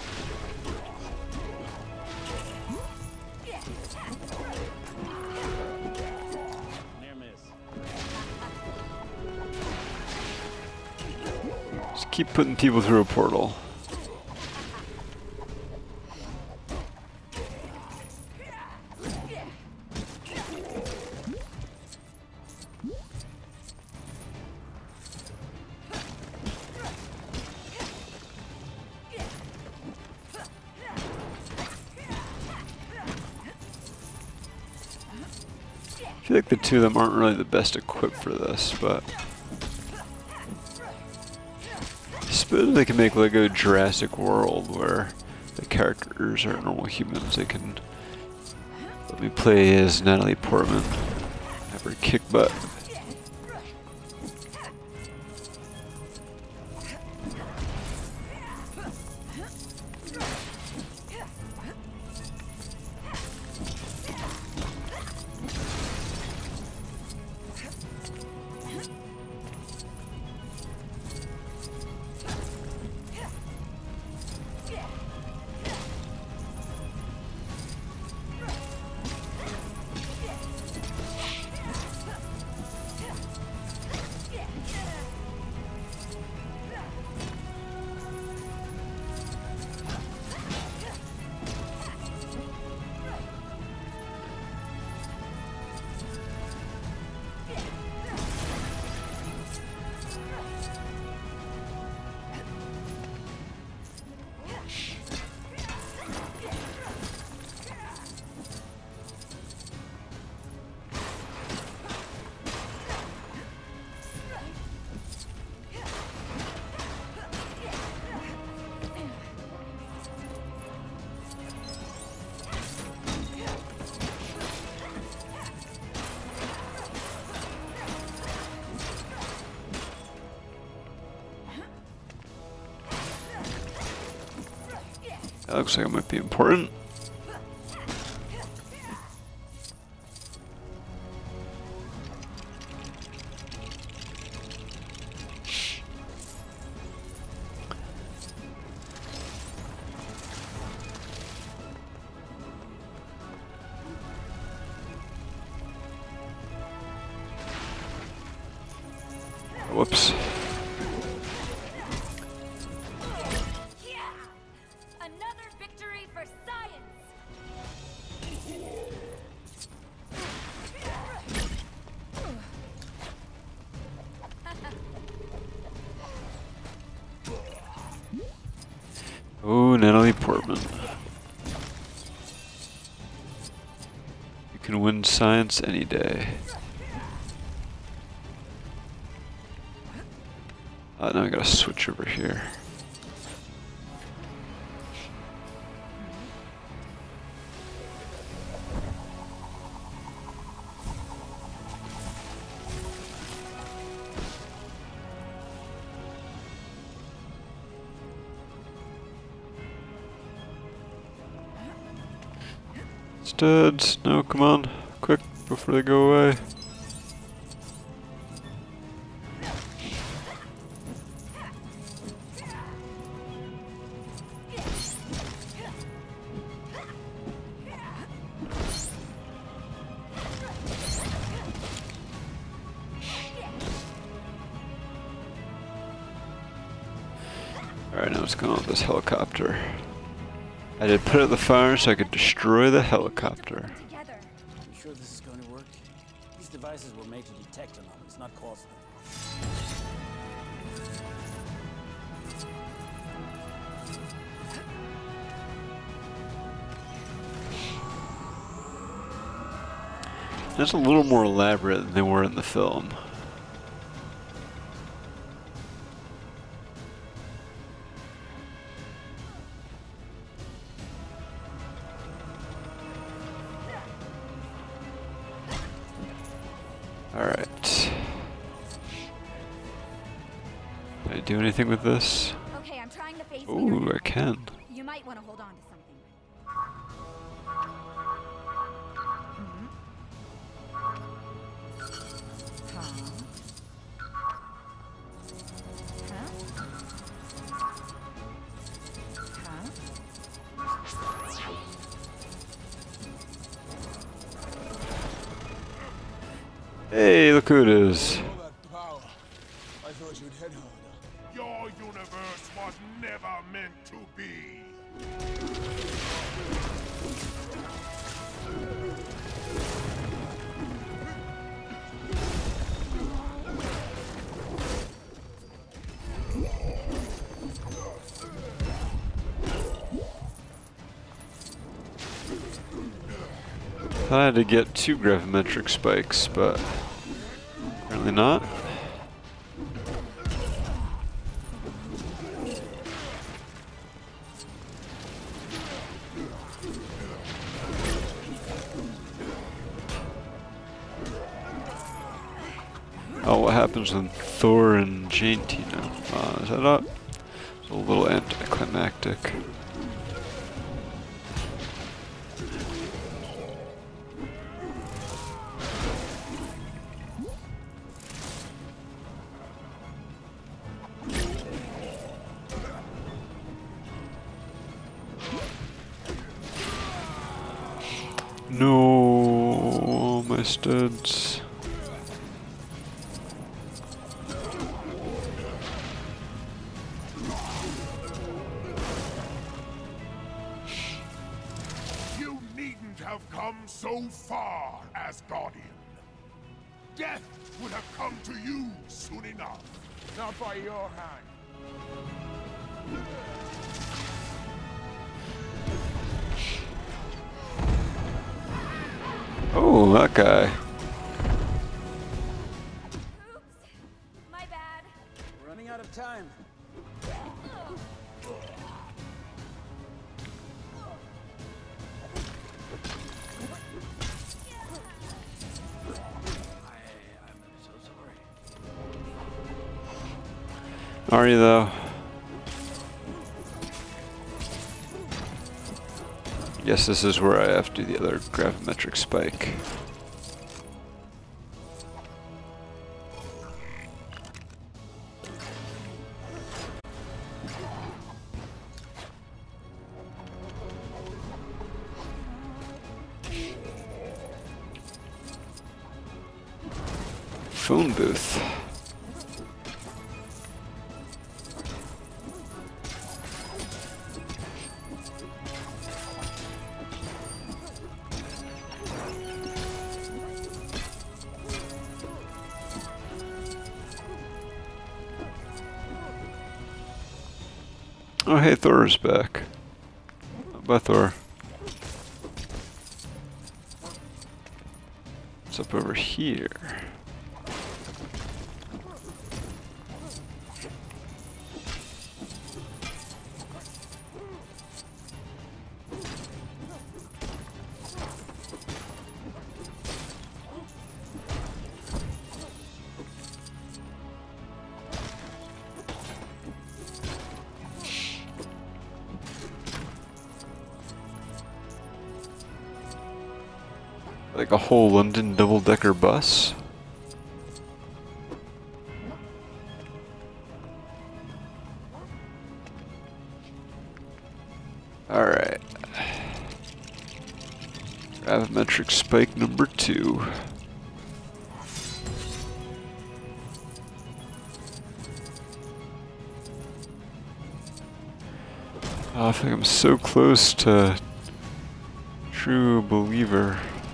Near miss. Just keep putting people through a portal. I feel like the two of them aren't really the best equipped for this, but I suppose they can make like a Jurassic World where the characters are normal humans. They can let me play as Natalie Portman, have her kick butt. That looks like it might be important. Whoops. Oh, Natalie Portman. You can win science any day. Uh, now I gotta switch over here. Studs, no, come on, quick, before they go away. Alright, now what's going on with this helicopter? I did put out the fire so I could destroy the helicopter. You sure this is going to work? These devices were made to detect anomalies, not cause them. That's a little more elaborate than they were in the film. Alright. Can I do anything with this? Okay, I'm trying to face Ooh, I can. You might want to hold on to something. Hey, look who it is. I thought you'd head harder. Your universe was never meant to be. I had to get two gravimetric spikes, but apparently not. Oh, what happens when Thor and Jane team up? Uh, is that up? It's a little anticlimactic. No, my studs. You needn't have come so far, Asgardian. Death would have come to you soon enough. Not by your hand. Oh, that guy. Oops. My bad. We're running out of time. Are you though? Guess this is where I have to do the other gravimetric spike. Phone booth. Oh, hey, Thor is back. Bye, Thor. What's up over here? Like a whole London double-decker bus? Alright. Gravimetric spike number two. Oh, I think I'm so close to true believer.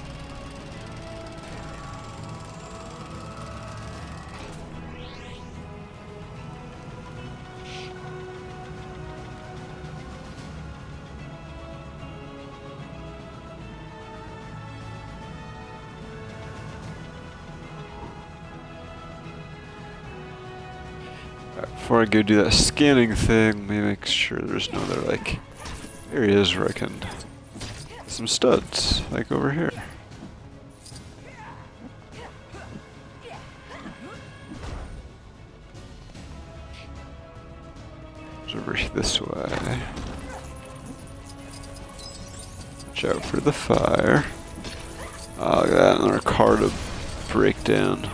Before I go do that scanning thing, let me make sure there's no other like areas where I can get some studs, like over here. It's over this way. Watch out for the fire. Oh, look at that, another car to break down.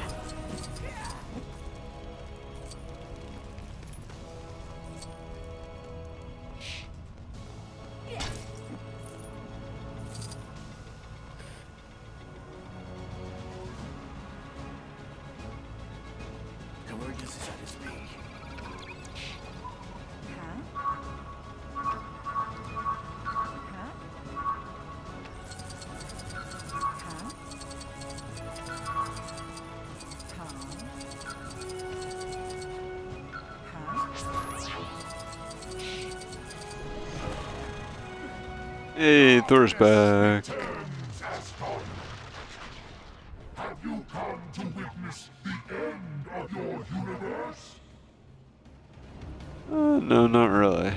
Hey, Thor's back. Have you come to witness the end of your universe? Uh, no, not really.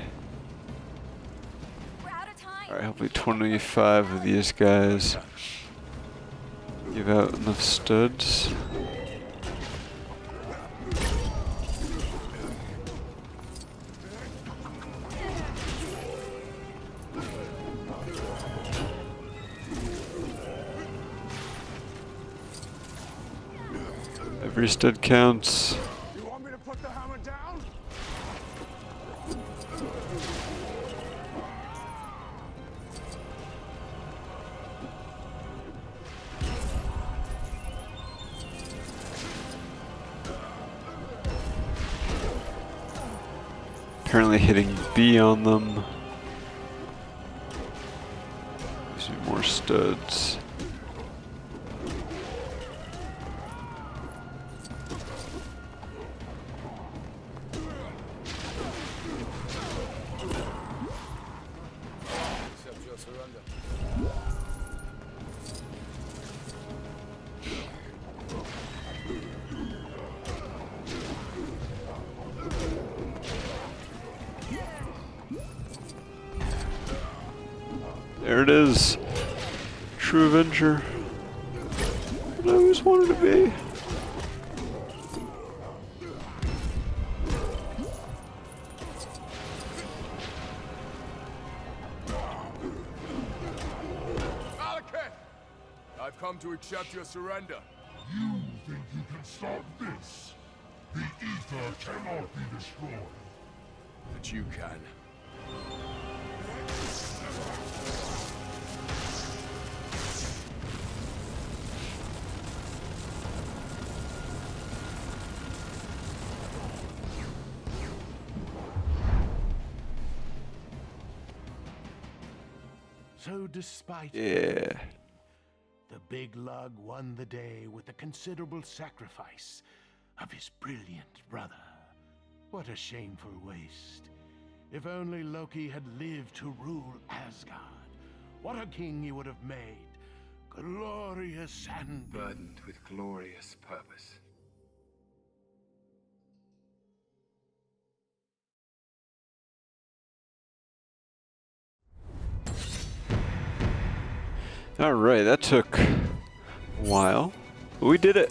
Alright, hopefully twenty-five of these guys give out enough studs. Every stud counts. You want me to put the hammer down? Apparently hitting B on them. Some more studs. There it is. True Avenger. I always wanted to be. Malekith! I've come to accept your surrender. You think you can stop this? The ether cannot be destroyed. But you can. So despite Yeah. the big lug won the day with the considerable sacrifice of his brilliant brother. What a shameful waste. If only Loki had lived to rule Asgard. What a king he would have made. Glorious and burdened with glorious purpose. Alright, that took a while, but we did it.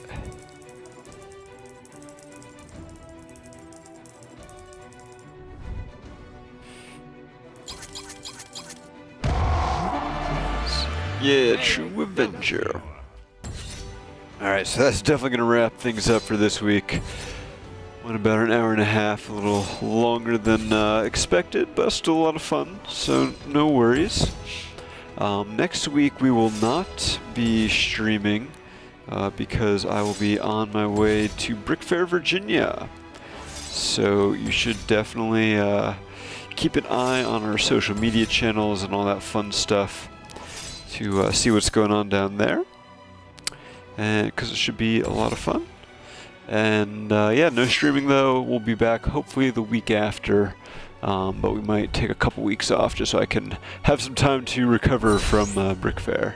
Yeah, True Avenger. Alright, so that's definitely going to wrap things up for this week. Went about an hour and a half, a little longer than uh, expected, but still a lot of fun, so no worries. Um, next week we will not be streaming uh, because I will be on my way to Brick Fair, Virginia. So you should definitely uh, keep an eye on our social media channels and all that fun stuff to uh, see what's going on down there, and because it should be a lot of fun. And uh, yeah, no streaming though. We'll be back hopefully the week after, um, but we might take a couple weeks off just so I can have some time to recover from uh, Brick Fair.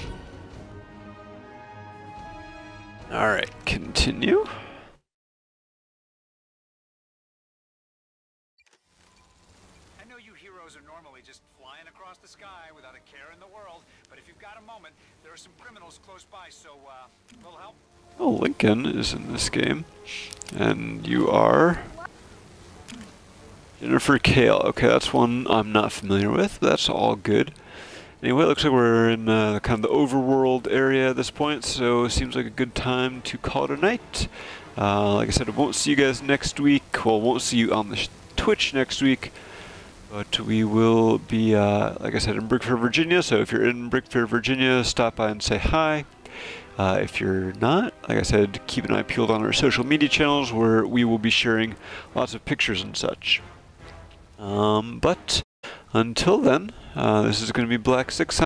Alright, continue. I know you heroes are normally just flying across the sky without a care in the world, but if you've got a moment, there are some criminals close by, so uh, we'll help. Oh, Lincoln is in this game. And you are Jennifer Kale. Okay, that's one I'm not familiar with, but that's all good. Anyway, it looks like we're in uh, kind of the overworld area at this point, so it seems like a good time to call it a night. Uh, like I said, I won't see you guys next week. Well, won't see you on the sh Twitch next week, but we will be, uh, like I said, in Brick Fair, Virginia. So if you're in Brick Fair, Virginia, stop by and say hi. Uh, if you're not, like I said, keep an eye peeled on our social media channels where we will be sharing lots of pictures and such. Um, but until then, uh, this is going to be Black Six.